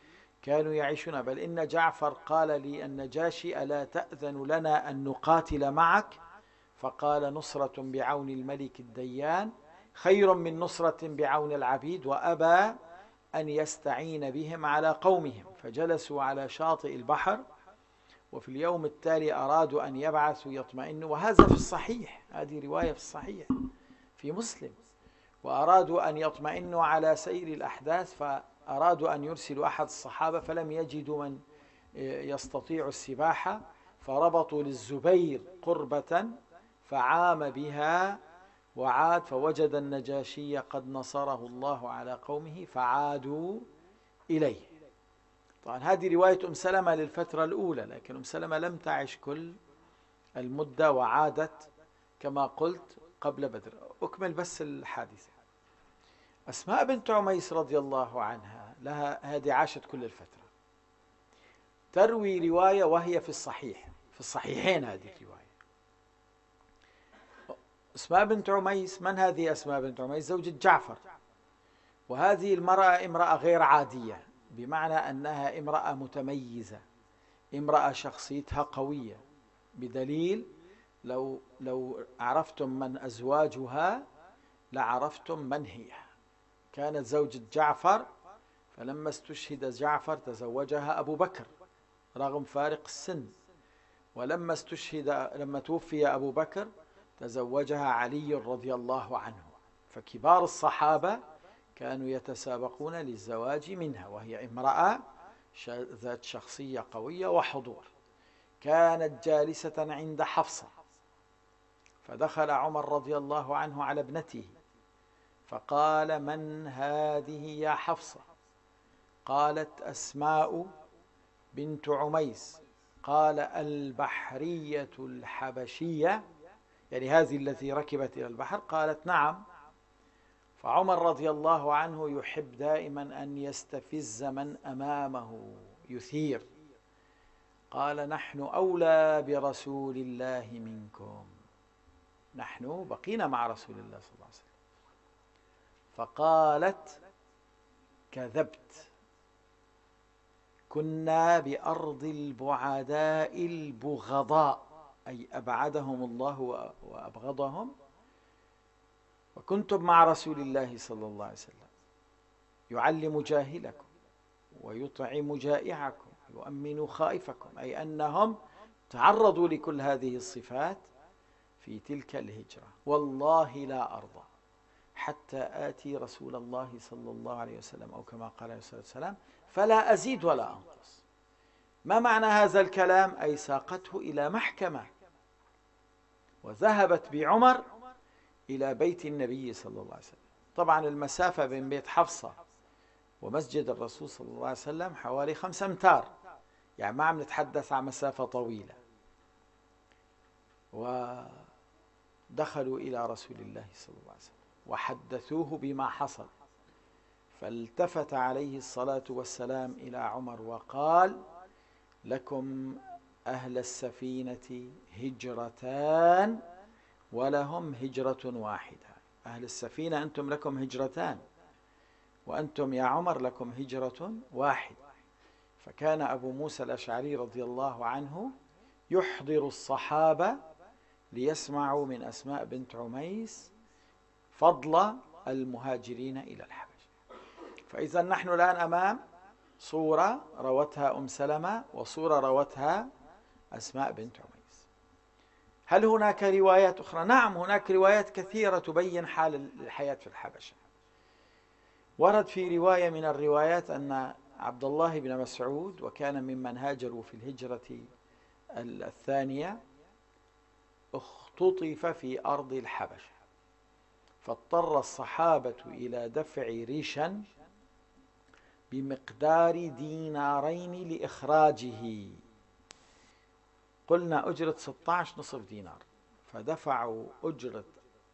كانوا يعيشون. بل إن جعفر قال لي النجاشي: ألا تأذن لنا أن نقاتل معك؟ فقال: نصرة بعون الملك الديان خير من نصرة بعون العبيد، وأبى أن يستعين بهم على قومهم. فجلسوا على شاطئ البحر، وفي اليوم التالي أرادوا أن يبعثوا يطمئنوا، وهذا في الصحيح، هذه رواية في الصحيح في مسلم. وأرادوا أن يطمئنوا على سير الأحداث، فأرادوا أن يرسلوا أحد الصحابة، فلم يجدوا من يستطيع السباحة، فربطوا للزبير قربة فعام بها وعاد، فوجد النجاشي قد نصره الله على قومه فعادوا إليه. طبعا هذه رواية أم سلمة للفترة الأولى، لكن أم سلمة لم تعش كل المدة وعادت كما قلت قبل بدر. أكمل بس الحادثة. أسماء بنت عميس رضي الله عنها لها هذه عاشت كل الفترة، تروي رواية وهي في الصحيح، في الصحيحين هذه الرواية. أسماء بنت عميس، من هذه أسماء بنت عميس؟ زوجة جعفر. وهذه المرأة امرأة غير عادية، بمعنى أنها امرأة متميزة، امرأة شخصيتها قوية، بدليل لو عرفتم من أزواجها لعرفتم من هي. كانت زوجة جعفر، فلما استشهد جعفر تزوجها أبو بكر رغم فارق السن، ولما لما توفي أبو بكر تزوجها علي رضي الله عنه. فكبار الصحابة كانوا يتسابقون للزواج منها، وهي امرأة ذات شخصية قوية وحضور. كانت جالسة عند حفصة، فدخل عمر رضي الله عنه على ابنته فقال: من هذه يا حفصة؟ قالت: أسماء بنت عميس. قال: البحرية الحبشية، يعني هذه التي ركبت إلى البحر؟ قالت: نعم. فعمر رضي الله عنه يحب دائما أن يستفز من أمامه، يثير. قال: نحن أولى برسول الله منكم، نحن بقينا مع رسول الله صلى الله عليه وسلم. فقالت: كذبت، كنا بأرض البعداء البغضاء، أي أبعدهم الله وأبغضهم، وكنتم مع رسول الله صلى الله عليه وسلم يعلم جاهلكم ويطعم جائعكم يؤمن خائفكم، أي أنهم تعرضوا لكل هذه الصفات في تلك الهجرة. والله لا أرضى حتى آتي رسول الله صلى الله عليه وسلم، أو كما قال عليه الصلاة والسلام، فلا أزيد ولا أنقص. ما معنى هذا الكلام؟ أي ساقته إلى محكمة، وذهبت بعمر إلى بيت النبي صلى الله عليه وسلم. طبعا المسافة بين بيت حفصة ومسجد الرسول صلى الله عليه وسلم حوالي 5 أمتار، يعني ما عم نتحدث عن مسافة طويلة. ودخلوا إلى رسول الله صلى الله عليه وسلم وحدثوه بما حصل، فالتفت عليه الصلاة والسلام إلى عمر وقال: لكم أهل السفينة هجرتان ولهم هجرة واحدة. أهل السفينة أنتم لكم هجرتان، وأنتم يا عمر لكم هجرة واحدة. فكان أبو موسى الأشعري رضي الله عنه يحضر الصحابة ليسمعوا من أسماء بنت عميس فضل المهاجرين إلى الحبش. فإذا نحن الآن أمام صورة روتها أم سلمة وصورة روتها أسماء بنت عميس. هل هناك روايات أخرى؟ نعم، هناك روايات كثيرة تبين حال الحياة في الحبشة. ورد في رواية من الروايات أن عبد الله بن مسعود، وكان ممن هاجروا في الهجرة الثانية، اختطف في أرض الحبشة، فاضطر الصحابة إلى دفع ريشا بمقدار دينارين لإخراجه. قلنا أجرة 16 نصف دينار، فدفعوا أجرة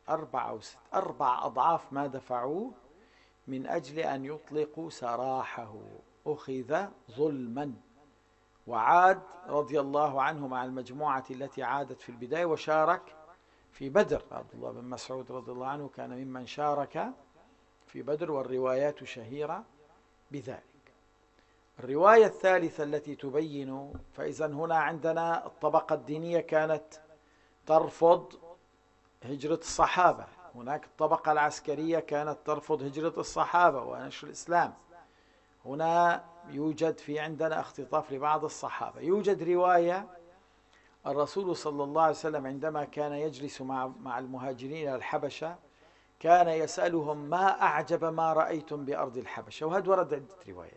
4 أضعاف ما دفعوه من أجل أن يطلقوا سراحه. أخذ ظلما، وعاد رضي الله عنه مع المجموعة التي عادت في البداية، وشارك في بدر. عبد الله بن مسعود رضي الله عنه كان ممن شارك في بدر، والروايات شهيرة بذلك. الرواية الثالثة التي تبين، فإذا هنا عندنا الطبقة الدينية كانت ترفض هجرة الصحابة، هناك الطبقة العسكرية كانت ترفض هجرة الصحابة ونشر الإسلام، هنا يوجد في عندنا اختطاف لبعض الصحابة. يوجد رواية الرسول صلى الله عليه وسلم عندما كان يجلس مع المهاجرين إلى الحبشة كان يسألهم ما أعجب ما رأيتم بأرض الحبشة، وهذا ورد عدة روايات.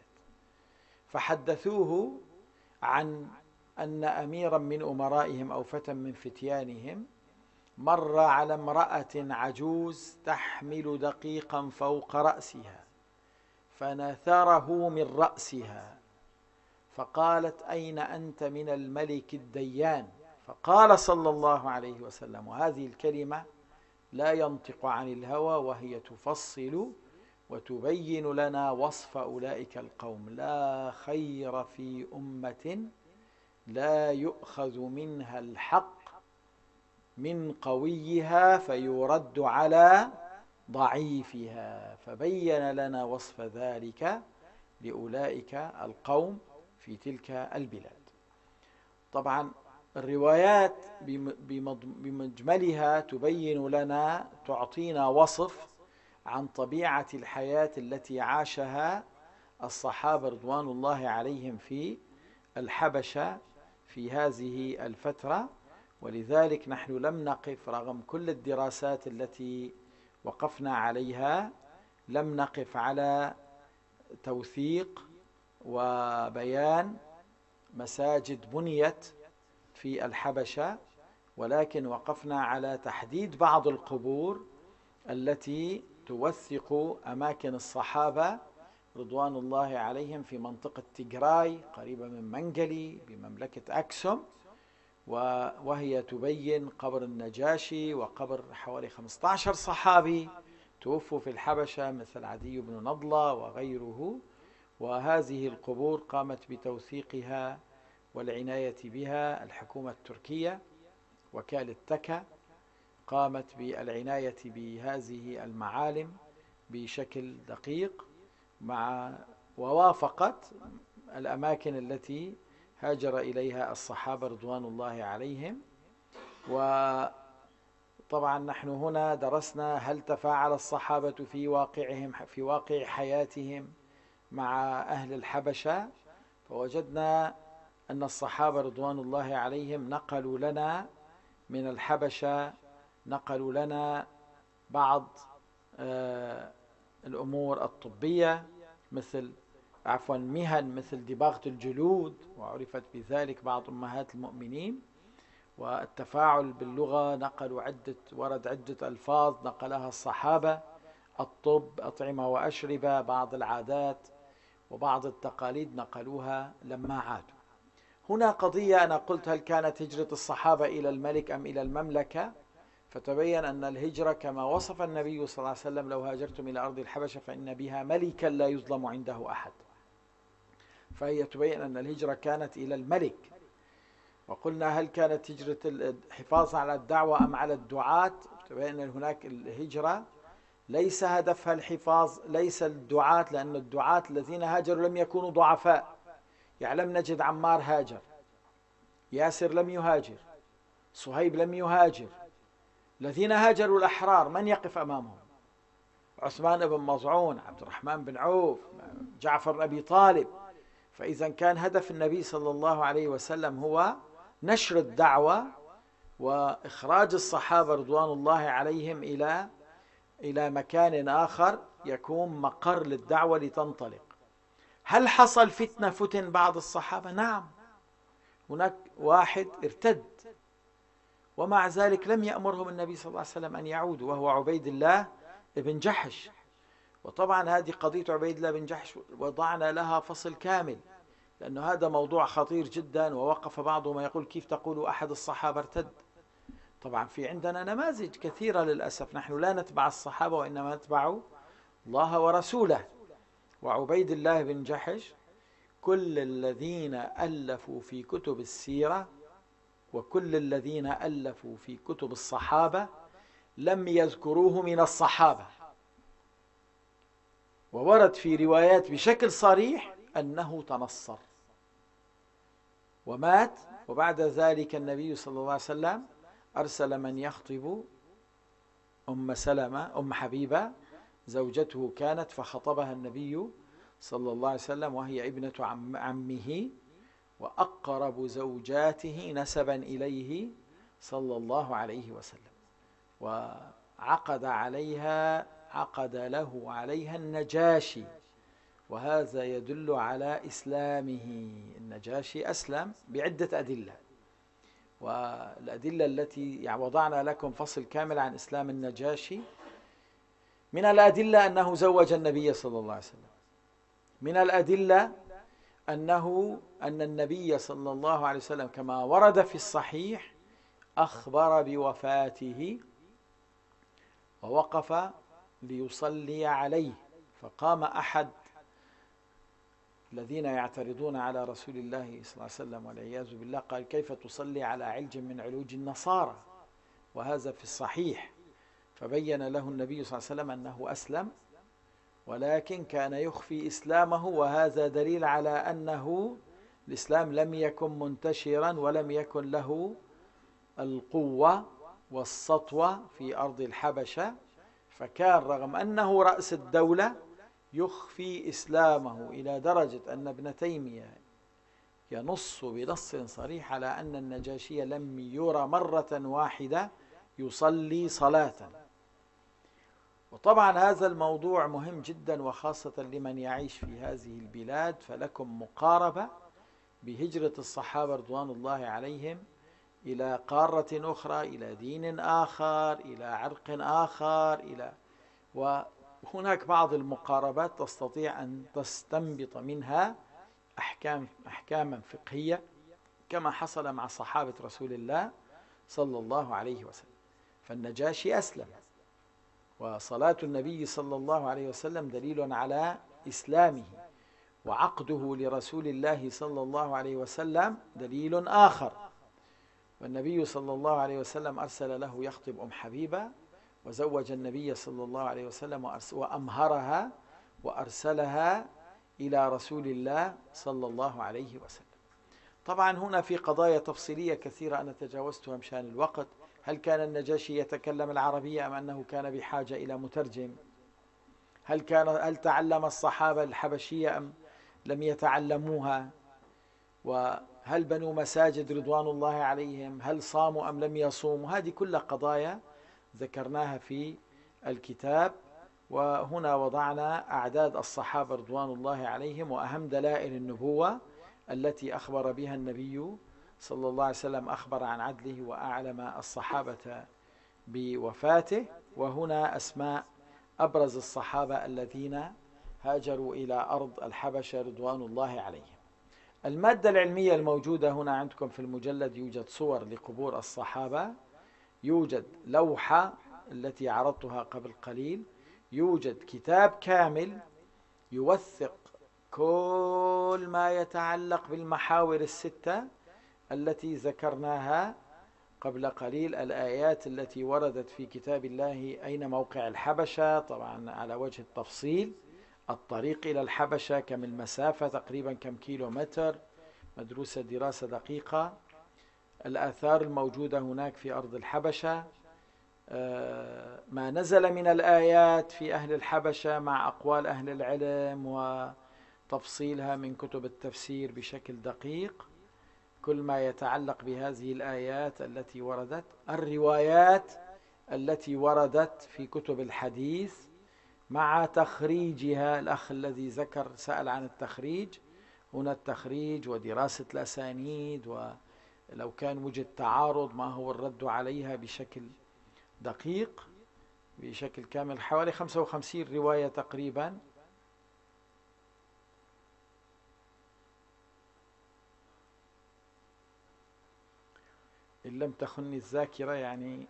فحدثوه عن أن أميرا من أمرائهم أو فتى من فتيانهم مر على امرأة عجوز تحمل دقيقا فوق رأسها فنثره من رأسها، فقالت أين أنت من الملك الديان؟ فقال صلى الله عليه وسلم، وهذه الكلمة لا ينطق عن الهوى وهي تفصل وتبين لنا وصف أولئك القوم: لا خير في أمة لا يؤخذ منها الحق من قويها فيرد على ضعيفها. فبين لنا وصف ذلك لأولئك القوم في تلك البلاد. طبعا الروايات بمجملها تبين لنا، تعطينا وصف عن طبيعة الحياة التي عاشها الصحابة رضوان الله عليهم في الحبشة في هذه الفترة. ولذلك نحن لم نقف رغم كل الدراسات التي وقفنا عليها، لم نقف على توثيق وبيان مساجد بنيت في الحبشة، ولكن وقفنا على تحديد بعض القبور التي توثق أماكن الصحابة رضوان الله عليهم في منطقة تيغراي قريبة من منقلي بمملكة أكسوم، وهي تبين قبر النجاشي وقبر حوالي 15 صحابي توفوا في الحبشة مثل عدي بن نضلة وغيره. وهذه القبور قامت بتوثيقها والعناية بها الحكومة التركية، وكالة تكا قامت بالعناية بهذه المعالم بشكل دقيق ووافقت الأماكن التي هاجر إليها الصحابة رضوان الله عليهم. وطبعا نحن هنا درسنا هل تفاعل الصحابة في واقعهم في واقع حياتهم مع أهل الحبشة، فوجدنا أن الصحابة رضوان الله عليهم نقلوا لنا من الحبشة، نقلوا لنا بعض الأمور الطبية مهن مثل دباغة الجلود، وعرفت بذلك بعض أمهات المؤمنين. والتفاعل باللغة ورد عدة ألفاظ نقلها الصحابة: الطب، أطعمة وأشربة، بعض العادات وبعض التقاليد نقلوها لما عادوا. هنا قضية أنا قلت: هل كانت هجرة الصحابة إلى الملك أم إلى المملكة؟ فتبين أن الهجرة كما وصف النبي صلى الله عليه وسلم: لو هاجرتم إلى أرض الحبشة فإن بها ملكا لا يظلم عنده أحد. فهي تبين أن الهجرة كانت إلى الملك. وقلنا: هل كانت هجرة الحفاظ على الدعوة أم على الدعاة؟ تبين أن هناك الهجرة ليس هدفها الحفاظ، ليس الدعاة، لأن الدعاة الذين هاجروا لم يكونوا ضعفاء. يعني لم نجد عمار هاجر، ياسر لم يهاجر، صهيب لم يهاجر. الذين هاجروا الأحرار من يقف أمامهم؟ عثمان بن مظعون، عبد الرحمن بن عوف، جعفر بن أبي طالب. فإذا كان هدف النبي صلى الله عليه وسلم هو نشر الدعوة وإخراج الصحابة رضوان الله عليهم إلى مكان آخر يكون مقر للدعوة لتنطلق. هل حصل فتن بعض الصحابة؟ نعم، هناك واحد ارتد، ومع ذلك لم يأمرهم النبي صلى الله عليه وسلم أن يعودوا، وهو عبيد الله بن جحش. وطبعا هذه قضية عبيد الله بن جحش وضعنا لها فصل كامل، لأن هذا موضوع خطير جدا. ووقف بعضهم يقول: كيف تقول أحد الصحابة ارتد؟ طبعا في عندنا نماذج كثيرة للأسف، نحن لا نتبع الصحابة وإنما نتبع الله ورسوله. وعبيد الله بن جحش كل الذين ألفوا في كتب السيرة وكل الذين ألفوا في كتب الصحابة لم يذكروه من الصحابة، وورد في روايات بشكل صريح أنه تنصر ومات. وبعد ذلك النبي صلى الله عليه وسلم أرسل من يخطب أم سلمة أم حبيبة زوجته كانت، فخطبها النبي صلى الله عليه وسلم وهي ابنة عمه وأقرب زوجاته نسبا إليه صلى الله عليه وسلم، وعقد له عليها النجاشي، وهذا يدل على إسلامه. النجاشي أسلم بعدة أدلة، والأدلة التي وضعنا لكم فصل كامل عن إسلام النجاشي. من الأدلة أنه زوج النبي صلى الله عليه وسلم، من الأدلة أن النبي صلى الله عليه وسلم كما ورد في الصحيح أخبر بوفاته ووقف ليصلي عليه، فقام أحد الذين يعترضون على رسول الله صلى الله عليه وسلم والعياذ بالله قال: كيف تصلي على علج من علوج النصارى؟ وهذا في الصحيح. فبين له النبي صلى الله عليه وسلم أنه أسلم، ولكن كان يخفي إسلامه، وهذا دليل على أنه الإسلام لم يكن منتشرا ولم يكن له القوة والسطوة في أرض الحبشة، فكان رغم أنه رأس الدولة يخفي إسلامه، إلى درجة أن ابن تيمية ينص بنص صريح على أن النجاشي لم يرى مرة واحدة يصلي صلاة. وطبعا هذا الموضوع مهم جدا، وخاصة لمن يعيش في هذه البلاد، فلكم مقاربة بهجرة الصحابة رضوان الله عليهم إلى قارة أخرى، إلى دين آخر، إلى عرق آخر، وهناك بعض المقاربات تستطيع أن تستنبط منها أحكاما فقهية كما حصل مع صحابة رسول الله صلى الله عليه وسلم. فالنجاشي أسلم، وصلاة النبي صلى الله عليه وسلم دليل على إسلامه، وعقده لرسول الله صلى الله عليه وسلم دليل آخر. والنبي صلى الله عليه وسلم أرسل له يخطب أم حبيبة، وزوج النبي صلى الله عليه وسلم وأمهرها وأرسلها إلى رسول الله صلى الله عليه وسلم. طبعا هنا في قضايا تفصيلية كثيرة أنا تجاوزتها مشان الوقت. هل كان النجاشي يتكلم العربية أم أنه كان بحاجة إلى مترجم؟ هل تعلم الصحابة الحبشية أم لم يتعلموها؟ وهل بنوا مساجد رضوان الله عليهم؟ هل صاموا أم لم يصوموا؟ هذه كلها قضايا ذكرناها في الكتاب. وهنا وضعنا أعداد الصحابة رضوان الله عليهم وأهم دلائل النبوة التي أخبر بها النبي صلى الله عليه وسلم، أخبر عن عدله وأعلم الصحابة بوفاته. وهنا أسماء أبرز الصحابة الذين هاجروا إلى أرض الحبشة رضوان الله عليهم. المادة العلمية الموجودة هنا عندكم في المجلد يوجد صور لقبور الصحابة، يوجد لوحة التي عرضتها قبل قليل، يوجد كتاب كامل يوثق كل ما يتعلق بالمحاور الستة التي ذكرناها قبل قليل. الآيات التي وردت في كتاب الله: أين موقع الحبشة؟ طبعا على وجه التفصيل. الطريق إلى الحبشة كم المسافة، تقريبا كم كيلو متر، مدروسة دراسة دقيقة. الآثار الموجودة هناك في أرض الحبشة، ما نزل من الآيات في أهل الحبشة مع أقوال أهل العلم وتفصيلها من كتب التفسير بشكل دقيق، كل ما يتعلق بهذه الآيات التي وردت، الروايات التي وردت في كتب الحديث مع تخريجها. الأخ الذي سأل عن التخريج، هنا التخريج ودراسة الأسانيد، ولو كان وجد تعارض ما هو الرد عليها بشكل دقيق بشكل كامل. حوالي 55 رواية تقريبا. إن لم تخني الذاكرة، يعني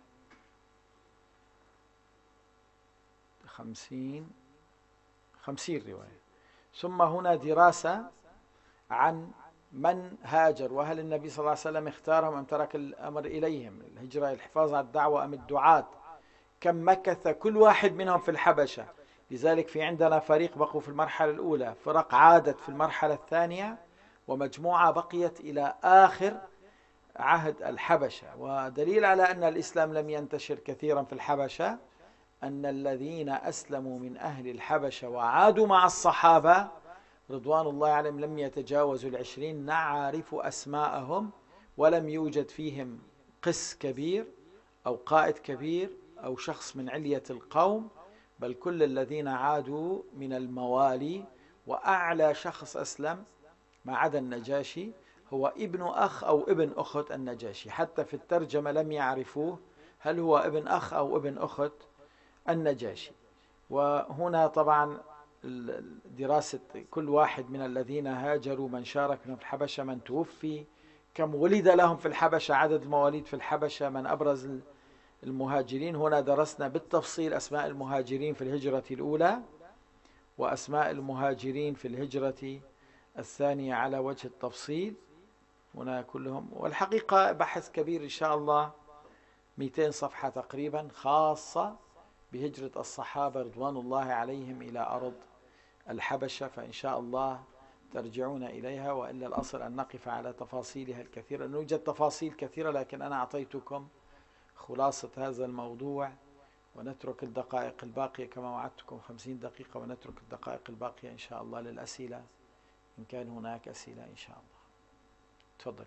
50 رواية. ثم هنا دراسة عن من هاجر، وهل النبي صلى الله عليه وسلم اختارهم أم ترك الأمر إليهم، الهجرة الحفاظ على الدعوة أم الدعاة، كم مكث كل واحد منهم في الحبشة، لذلك في عندنا فريق بقوا في المرحلة الأولى، فرق عادت في المرحلة الثانية، ومجموعة بقيت إلى آخر عهد الحبشة. ودليل على أن الإسلام لم ينتشر كثيرا في الحبشة أن الذين أسلموا من أهل الحبشة وعادوا مع الصحابة رضوان الله عليهم لم يتجاوزوا 20، نعرف أسماءهم، ولم يوجد فيهم قس كبير أو قائد كبير أو شخص من علية القوم، بل كل الذين عادوا من الموالي. وأعلى شخص أسلم ما عدا النجاشي هو ابن أخ أو ابن أخت النجاشي، حتى في الترجمة لم يعرفوه هل هو ابن أخ أو ابن أخت النجاشي. وهنا طبعا دراسة كل واحد من الذين هاجروا، من شارك في الحبشة، من توفي، كم ولد لهم في الحبشة، عدد المواليد في الحبشة، من أبرز المهاجرين. هنا درسنا بالتفصيل أسماء المهاجرين في الهجرة الأولى وأسماء المهاجرين في الهجرة الثانية على وجه التفصيل هنا كلهم. والحقيقة بحث كبير إن شاء الله 200 صفحة تقريبا خاصة بهجرة الصحابة رضوان الله عليهم إلى أرض الحبشة، فإن شاء الله ترجعون إليها، وإلا الأصل أن نقف على تفاصيلها الكثيرة. يوجد تفاصيل كثيرة لكن أنا أعطيتكم خلاصة هذا الموضوع، ونترك الدقائق الباقية كما وعدتكم 50 دقيقة، ونترك الدقائق الباقية إن شاء الله للأسئلة إن كان هناك أسئلة إن شاء الله. تفضلوا.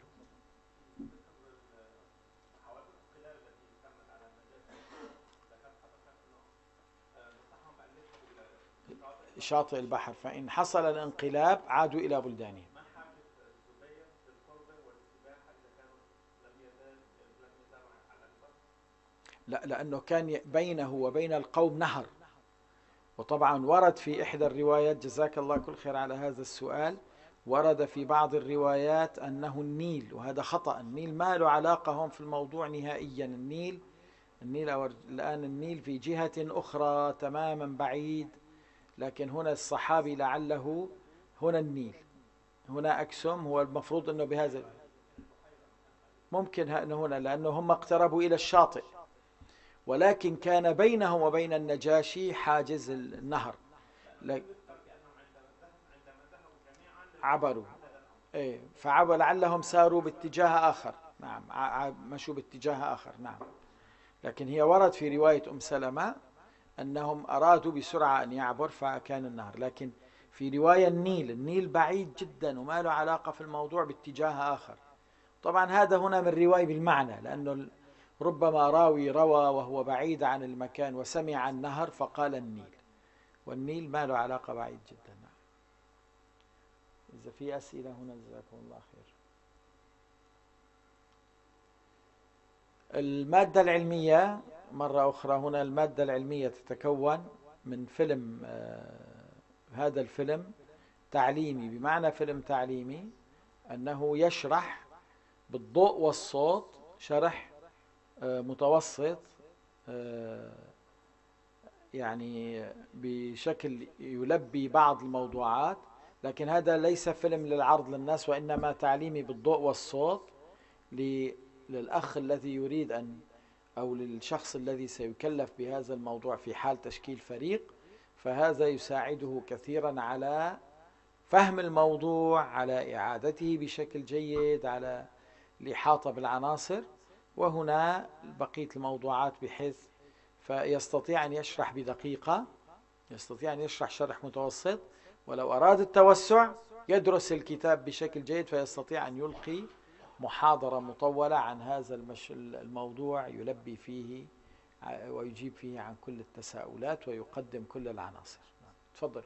شاطئ البحر، فإن حصل الانقلاب عادوا إلى بلدانهم. لا، لأنه كان بينه وبين القوم نهر، وطبعا ورد في إحدى الروايات، جزاك الله كل خير على هذا السؤال، ورد في بعض الروايات أنه النيل، وهذا خطأ. النيل ما له علاقة هون في الموضوع نهائيا. النيل الآن النيل في جهة أخرى تماما بعيد، لكن هنا الصحابي لعله هنا النيل، هنا أكسوم، هو المفروض أنه بهذا ممكن أنه هنا، لأنه هم اقتربوا إلى الشاطئ، ولكن كان بينهم وبين النجاشي حاجز النهر. عبروا، ايه، فعبر لعلهم ساروا باتجاه آخر. نعم، مشوا باتجاه آخر. نعم، لكن هي ورد في رواية أم سلمة أنهم أرادوا بسرعة أن يعبر فكان النهر، لكن في رواية النيل بعيد جدا وما له علاقة في الموضوع باتجاه آخر. طبعا هذا هنا من رواية بالمعنى، لأنه ربما راوي روى وهو بعيد عن المكان وسمع النهر فقال النيل، والنيل ما له علاقة، بعيد جدا. إذا في أسئلة هنا جزاكم الله خير. المادة العلمية مرة أخرى، هنا المادة العلمية تتكون من فيلم. هذا الفيلم تعليمي، بمعنى فيلم تعليمي أنه يشرح بالضوء والصوت شرح متوسط، يعني بشكل يلبي بعض الموضوعات، لكن هذا ليس فيلم للعرض للناس، وإنما تعليمي بالضوء والصوت للأخ الذي يريد أن، أو للشخص الذي سيكلف بهذا الموضوع في حال تشكيل فريق، فهذا يساعده كثيرا على فهم الموضوع، على إعادته بشكل جيد، على الإحاطة بالعناصر. وهنا بقية الموضوعات بحيث فيستطيع أن يشرح بدقيقة، يستطيع أن يشرح شرح متوسط، ولو أراد التوسع يدرس الكتاب بشكل جيد فيستطيع أن يلقي محاضرة مطولة عن هذا الموضوع يلبي فيه ويجيب فيه عن كل التساؤلات ويقدم كل العناصر. تفضل.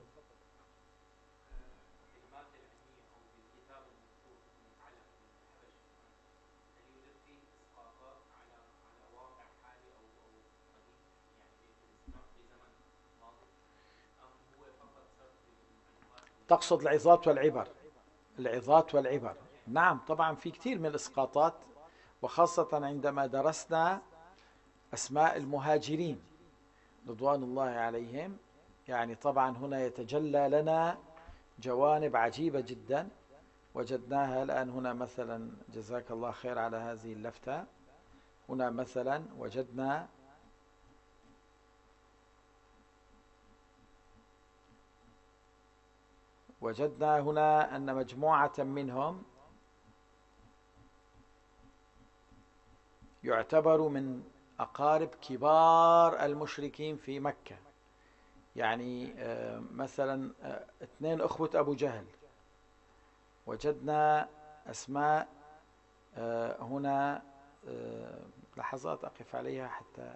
تقصد العظات والعبر؟ العظات والعبر، نعم طبعا في كثير من الإسقاطات، وخاصة عندما درسنا أسماء المهاجرين رضوان الله عليهم، يعني طبعا هنا يتجلى لنا جوانب عجيبة جدا وجدناها الآن. هنا مثلا جزاك الله خير على هذه اللفتة، هنا مثلا وجدنا وجدنا هنا أن مجموعة منهم يعتبر من أقارب كبار المشركين في مكة. يعني مثلا 2 أخوة أبو جهل، وجدنا أسماء هنا، لحظات أقف عليها حتى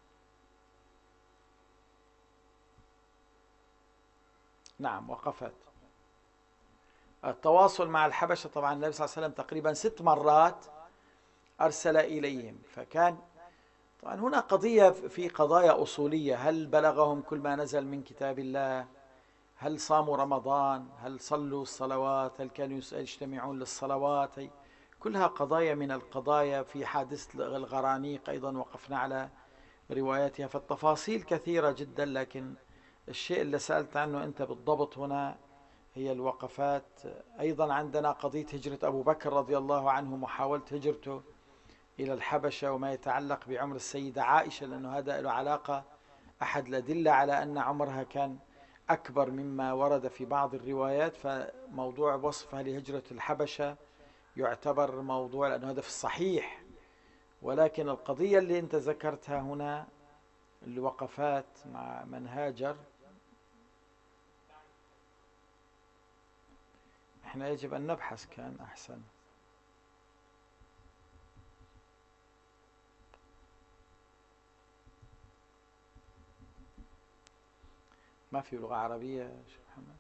نعم وقفت. التواصل مع الحبشة، طبعا النبي صلى الله عليه وسلم تقريبا 6 مرات أرسل إليهم، فكان طبعا هنا قضية في قضايا أصولية: هل بلغهم كل ما نزل من كتاب الله؟ هل صاموا رمضان؟ هل صلوا الصلوات؟ هل كانوا يجتمعون للصلوات؟ هي كلها قضايا من القضايا. في حادثة الغرانيق أيضا وقفنا على رواياتها، فالتفاصيل كثيرة جدا. لكن الشيء اللي سألت عنه أنت بالضبط هنا هي الوقفات. أيضا عندنا قضية هجرة أبو بكر رضي الله عنه، محاولة هجرته إلى الحبشة، وما يتعلق بعمر السيدة عائشة، لأنه هذا له علاقة، أحد الأدلة على أن عمرها كان أكبر مما ورد في بعض الروايات. فموضوع وصفها لهجرة الحبشة يعتبر موضوع، لأنه هذا في الصحيح. ولكن القضية اللي أنت ذكرتها هنا، الوقفات مع من هاجر، احنا يجب أن نبحث، كان أحسن. ما في لغة عربية يا شيخ محمد؟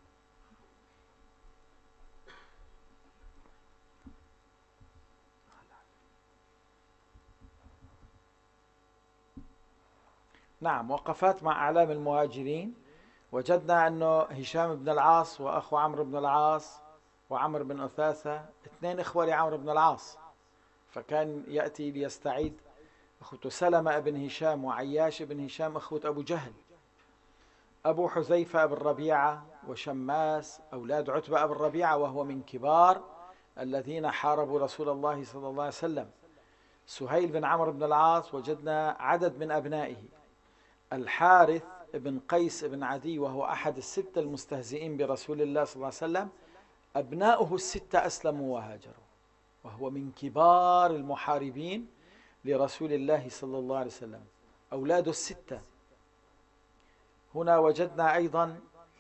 نعم، وقفات مع أعلام المهاجرين. وجدنا أنه هشام بن العاص وأخو عمرو بن العاص وعمرو بن أثاثة 2 إخوة لعمرو بن العاص، فكان يأتي ليستعيد أخوته. سلمة بن هشام وعياش بن هشام أخوة أبو جهل. أبو حذيفة بن ربيعة وشماس أولاد عتبة بن ربيعة، وهو من كبار الذين حاربوا رسول الله صلى الله عليه وسلم. سهيل بن عمرو بن العاص وجدنا عدد من أبنائه. الحارث بن قيس بن عدي، وهو أحد ال6 المستهزئين برسول الله صلى الله عليه وسلم، أبناؤه ال6 أسلموا وهاجروا، وهو من كبار المحاربين لرسول الله صلى الله عليه وسلم، أولاده ال6. هنا وجدنا أيضا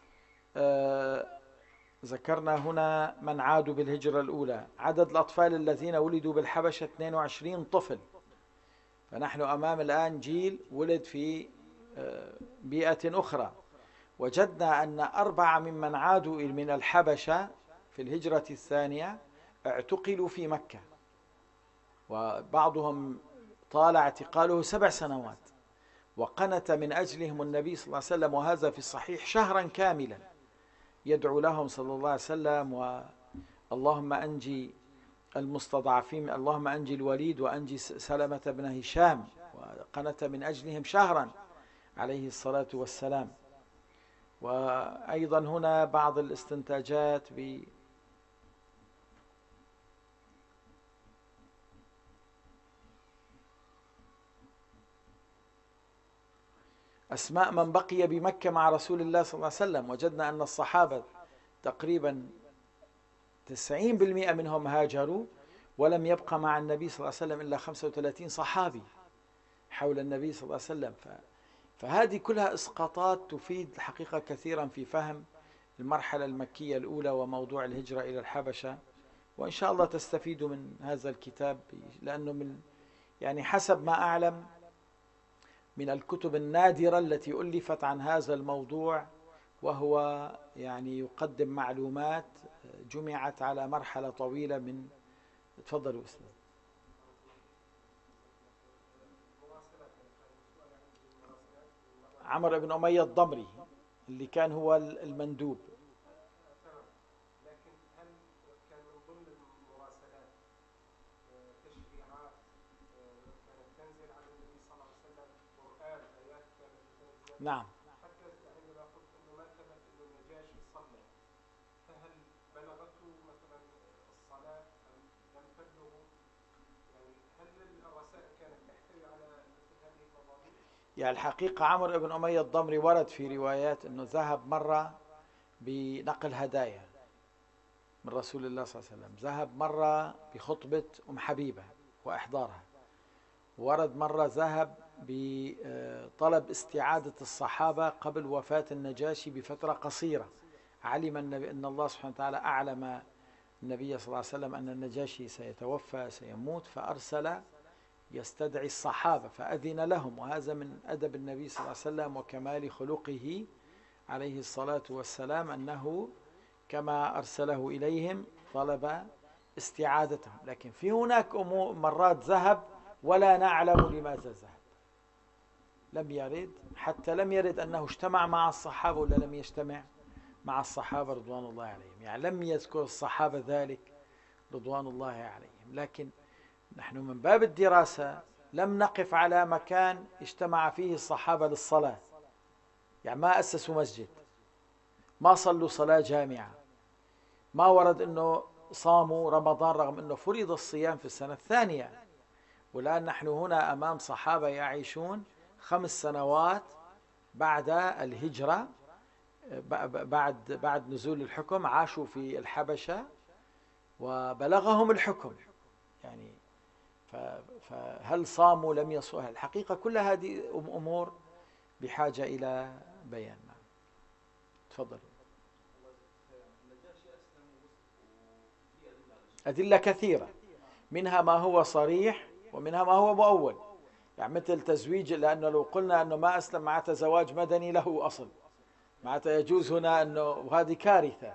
ذكرنا هنا من عادوا بالهجرة الأولى. عدد الأطفال الذين ولدوا بالحبشة 22 طفل. فنحن أمام الآن جيل ولد في بيئة أخرى. وجدنا أن 4 ممن عادوا من الحبشة في الهجرة الثانية اعتقلوا في مكة، وبعضهم طال اعتقاله 7 سنوات، وقنت من أجلهم النبي صلى الله عليه وسلم، وهذا في الصحيح، شهرا كاملا يدعو لهم صلى الله عليه وسلم: اللهم أنجي المستضعفين، اللهم أنجي الوليد وأنجي سلمة بن هشام، وقنت من أجلهم شهرا عليه الصلاة والسلام. وأيضا هنا بعض الاستنتاجات أسماء من بقي بمكة مع رسول الله صلى الله عليه وسلم. وجدنا أن الصحابة تقريبا 90% منهم هاجروا، ولم يبقى مع النبي صلى الله عليه وسلم إلا 35 صحابي حول النبي صلى الله عليه وسلم. فهذه كلها إسقاطات تفيد الحقيقة كثيرا في فهم المرحلة المكية الأولى وموضوع الهجرة إلى الحبشة. وإن شاء الله تستفيدوا من هذا الكتاب، لأنه من يعني حسب ما أعلم من الكتب النادرة التي ألفت عن هذا الموضوع، وهو يعني يقدم معلومات جمعت على مرحلة طويلة من. تفضلوا أستاذ. عمرو بن أمية الضمري اللي كان هو المندوب. نعم. حتى عندما قلت انه ما ثبت انه النجاشي صلى، فهل بلغته مثلا الصلاه ام لم تبلغه؟ يعني هل الرسائل كانت تحتوي على مثل هذه المضامين؟ يعني الحقيقه عمرو بن اميه الضمري ورد في روايات انه ذهب مره بنقل هدايا، من رسول الله صلى الله عليه وسلم. ذهب مرة بخطبة أم حبيبة وإحضارها، ورد مرة ذهب بطلب استعادة الصحابة قبل وفاة النجاشي بفترة قصيرة. علم أن الله سبحانه وتعالى أعلم النبي صلى الله عليه وسلم أن النجاشي سيتوفى سيموت، فأرسل يستدعي الصحابة فأذن لهم، وهذا من أدب النبي صلى الله عليه وسلم وكمال خلقه عليه الصلاة والسلام، أنه كما أرسله إليهم طلب استعادتهم. لكن في هناك مرات ذهب ولا نعلم لماذا ذهب، لم يرد، حتى لم يرد أنه اجتمع مع الصحابة ولا لم يجتمع مع الصحابة رضوان الله عليهم، يعني لم يذكر الصحابة ذلك رضوان الله عليهم. لكن نحن من باب الدراسة لم نقف على مكان اجتمع فيه الصحابة للصلاة، يعني ما أسسوا مسجد، ما صلوا صلاة جامعة، ما ورد أنه صاموا رمضان رغم أنه فرض الصيام في السنة الثانية. والآن نحن هنا أمام صحابة يعيشون 5 سنوات بعد الهجرة، بعد نزول الحكم عاشوا في الحبشة وبلغهم الحكم، يعني فهل صاموا لم يصوموا؟ الحقيقة كل هذه أمور بحاجة إلى بيان. تفضل. أدلة كثيرة، منها ما هو صريح ومنها ما هو مؤول، يعني مثل تزويج، لأنه لو قلنا أنه ما أسلم معناتها زواج مدني له أصل، معناتها يجوز هنا أنه، وهذه كارثة.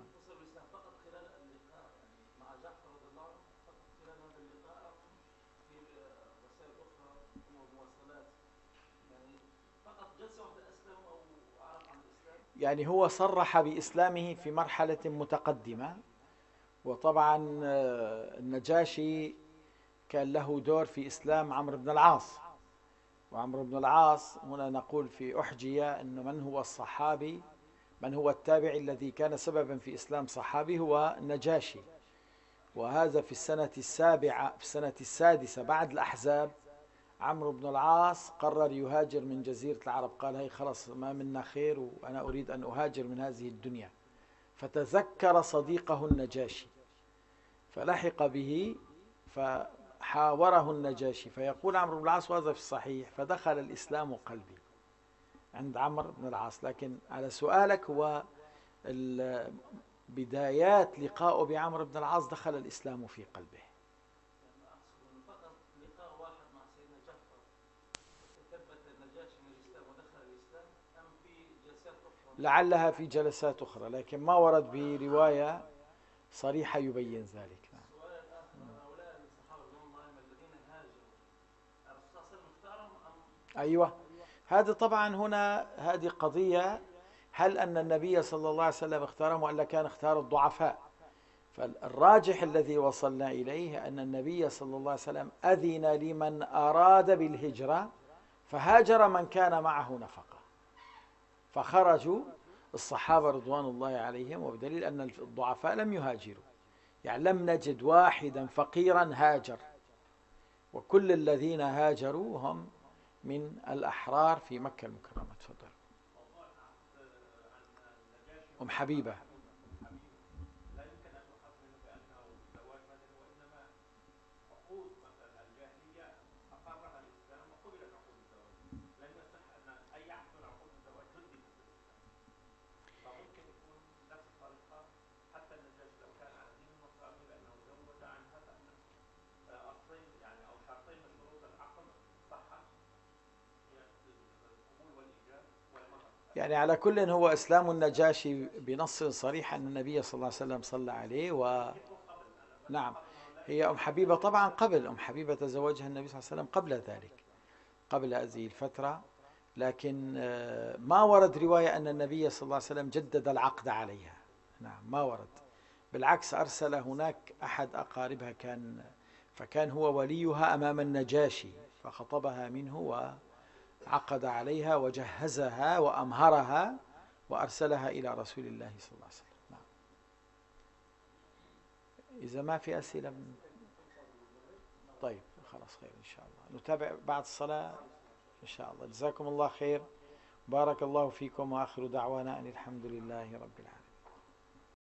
يعني هو صرح بإسلامه في مرحلة متقدمة، وطبعا النجاشي كان له دور في إسلام عمرو بن العاص، وعمرو بن العاص هنا نقول في أحجية أنه من هو الصحابي، من هو التابعي الذي كان سببا في إسلام صحابي، هو النجاشي. وهذا في السنة السابعة، في السنة السادسة بعد الأحزاب، عمرو بن العاص قرر يهاجر من جزيرة العرب، قال هي خلاص ما منا خير وأنا أريد أن أهاجر من هذه الدنيا، فتذكر صديقه النجاشي فلحق به فحاوره النجاشي، فيقول عمرو بن العاص وهذا في الصحيح، فدخل الإسلام قلبي عند عمرو بن العاص. لكن على سؤالك، هو بدايات لقائه بعمرو بن العاص دخل الإسلام في قلبه. لعلها في جلسات أخرى، لكن ما ورد برواية صريحة يبين ذلك. أيوة، هذا طبعا هنا هذه قضية، هل أن النبي صلى الله عليه وسلم اختارهم ولا كان اختار الضعفاء؟ فالراجح الذي وصلنا إليه أن النبي صلى الله عليه وسلم أذن لمن أراد بالهجرة، فهاجر من كان معه نفقة، فخرجوا الصحابة رضوان الله عليهم، وبدليل أن الضعفاء لم يهاجروا، يعني لم نجد واحدا فقيرا هاجر، وكل الذين هاجروا هم من الأحرار في مكة المكرمة. تفضل. أم حبيبة. يعني على كل هو إسلام النجاشي بنص صريح أن النبي صلى الله عليه وسلم صلى عليه. نعم، هي أم حبيبة طبعا قبل، أم حبيبة تزوجها النبي صلى الله عليه وسلم قبل ذلك، قبل هذه الفترة، لكن ما ورد رواية أن النبي صلى الله عليه وسلم جدد العقد عليها. نعم، ما ورد، بالعكس أرسل هناك أحد أقاربها فكان هو وليها أمام النجاشي، فخطبها منه وعقد عليها وجهزها وأمهرها وأرسلها إلى رسول الله صلى الله عليه وسلم. نعم. إذا ما في أسئلة طيب خلاص، خير إن شاء الله نتابع بعد الصلاة إن شاء الله. جزاكم الله خير، بارك الله فيكم، وآخر دعوانا أن الحمد لله رب العالمين.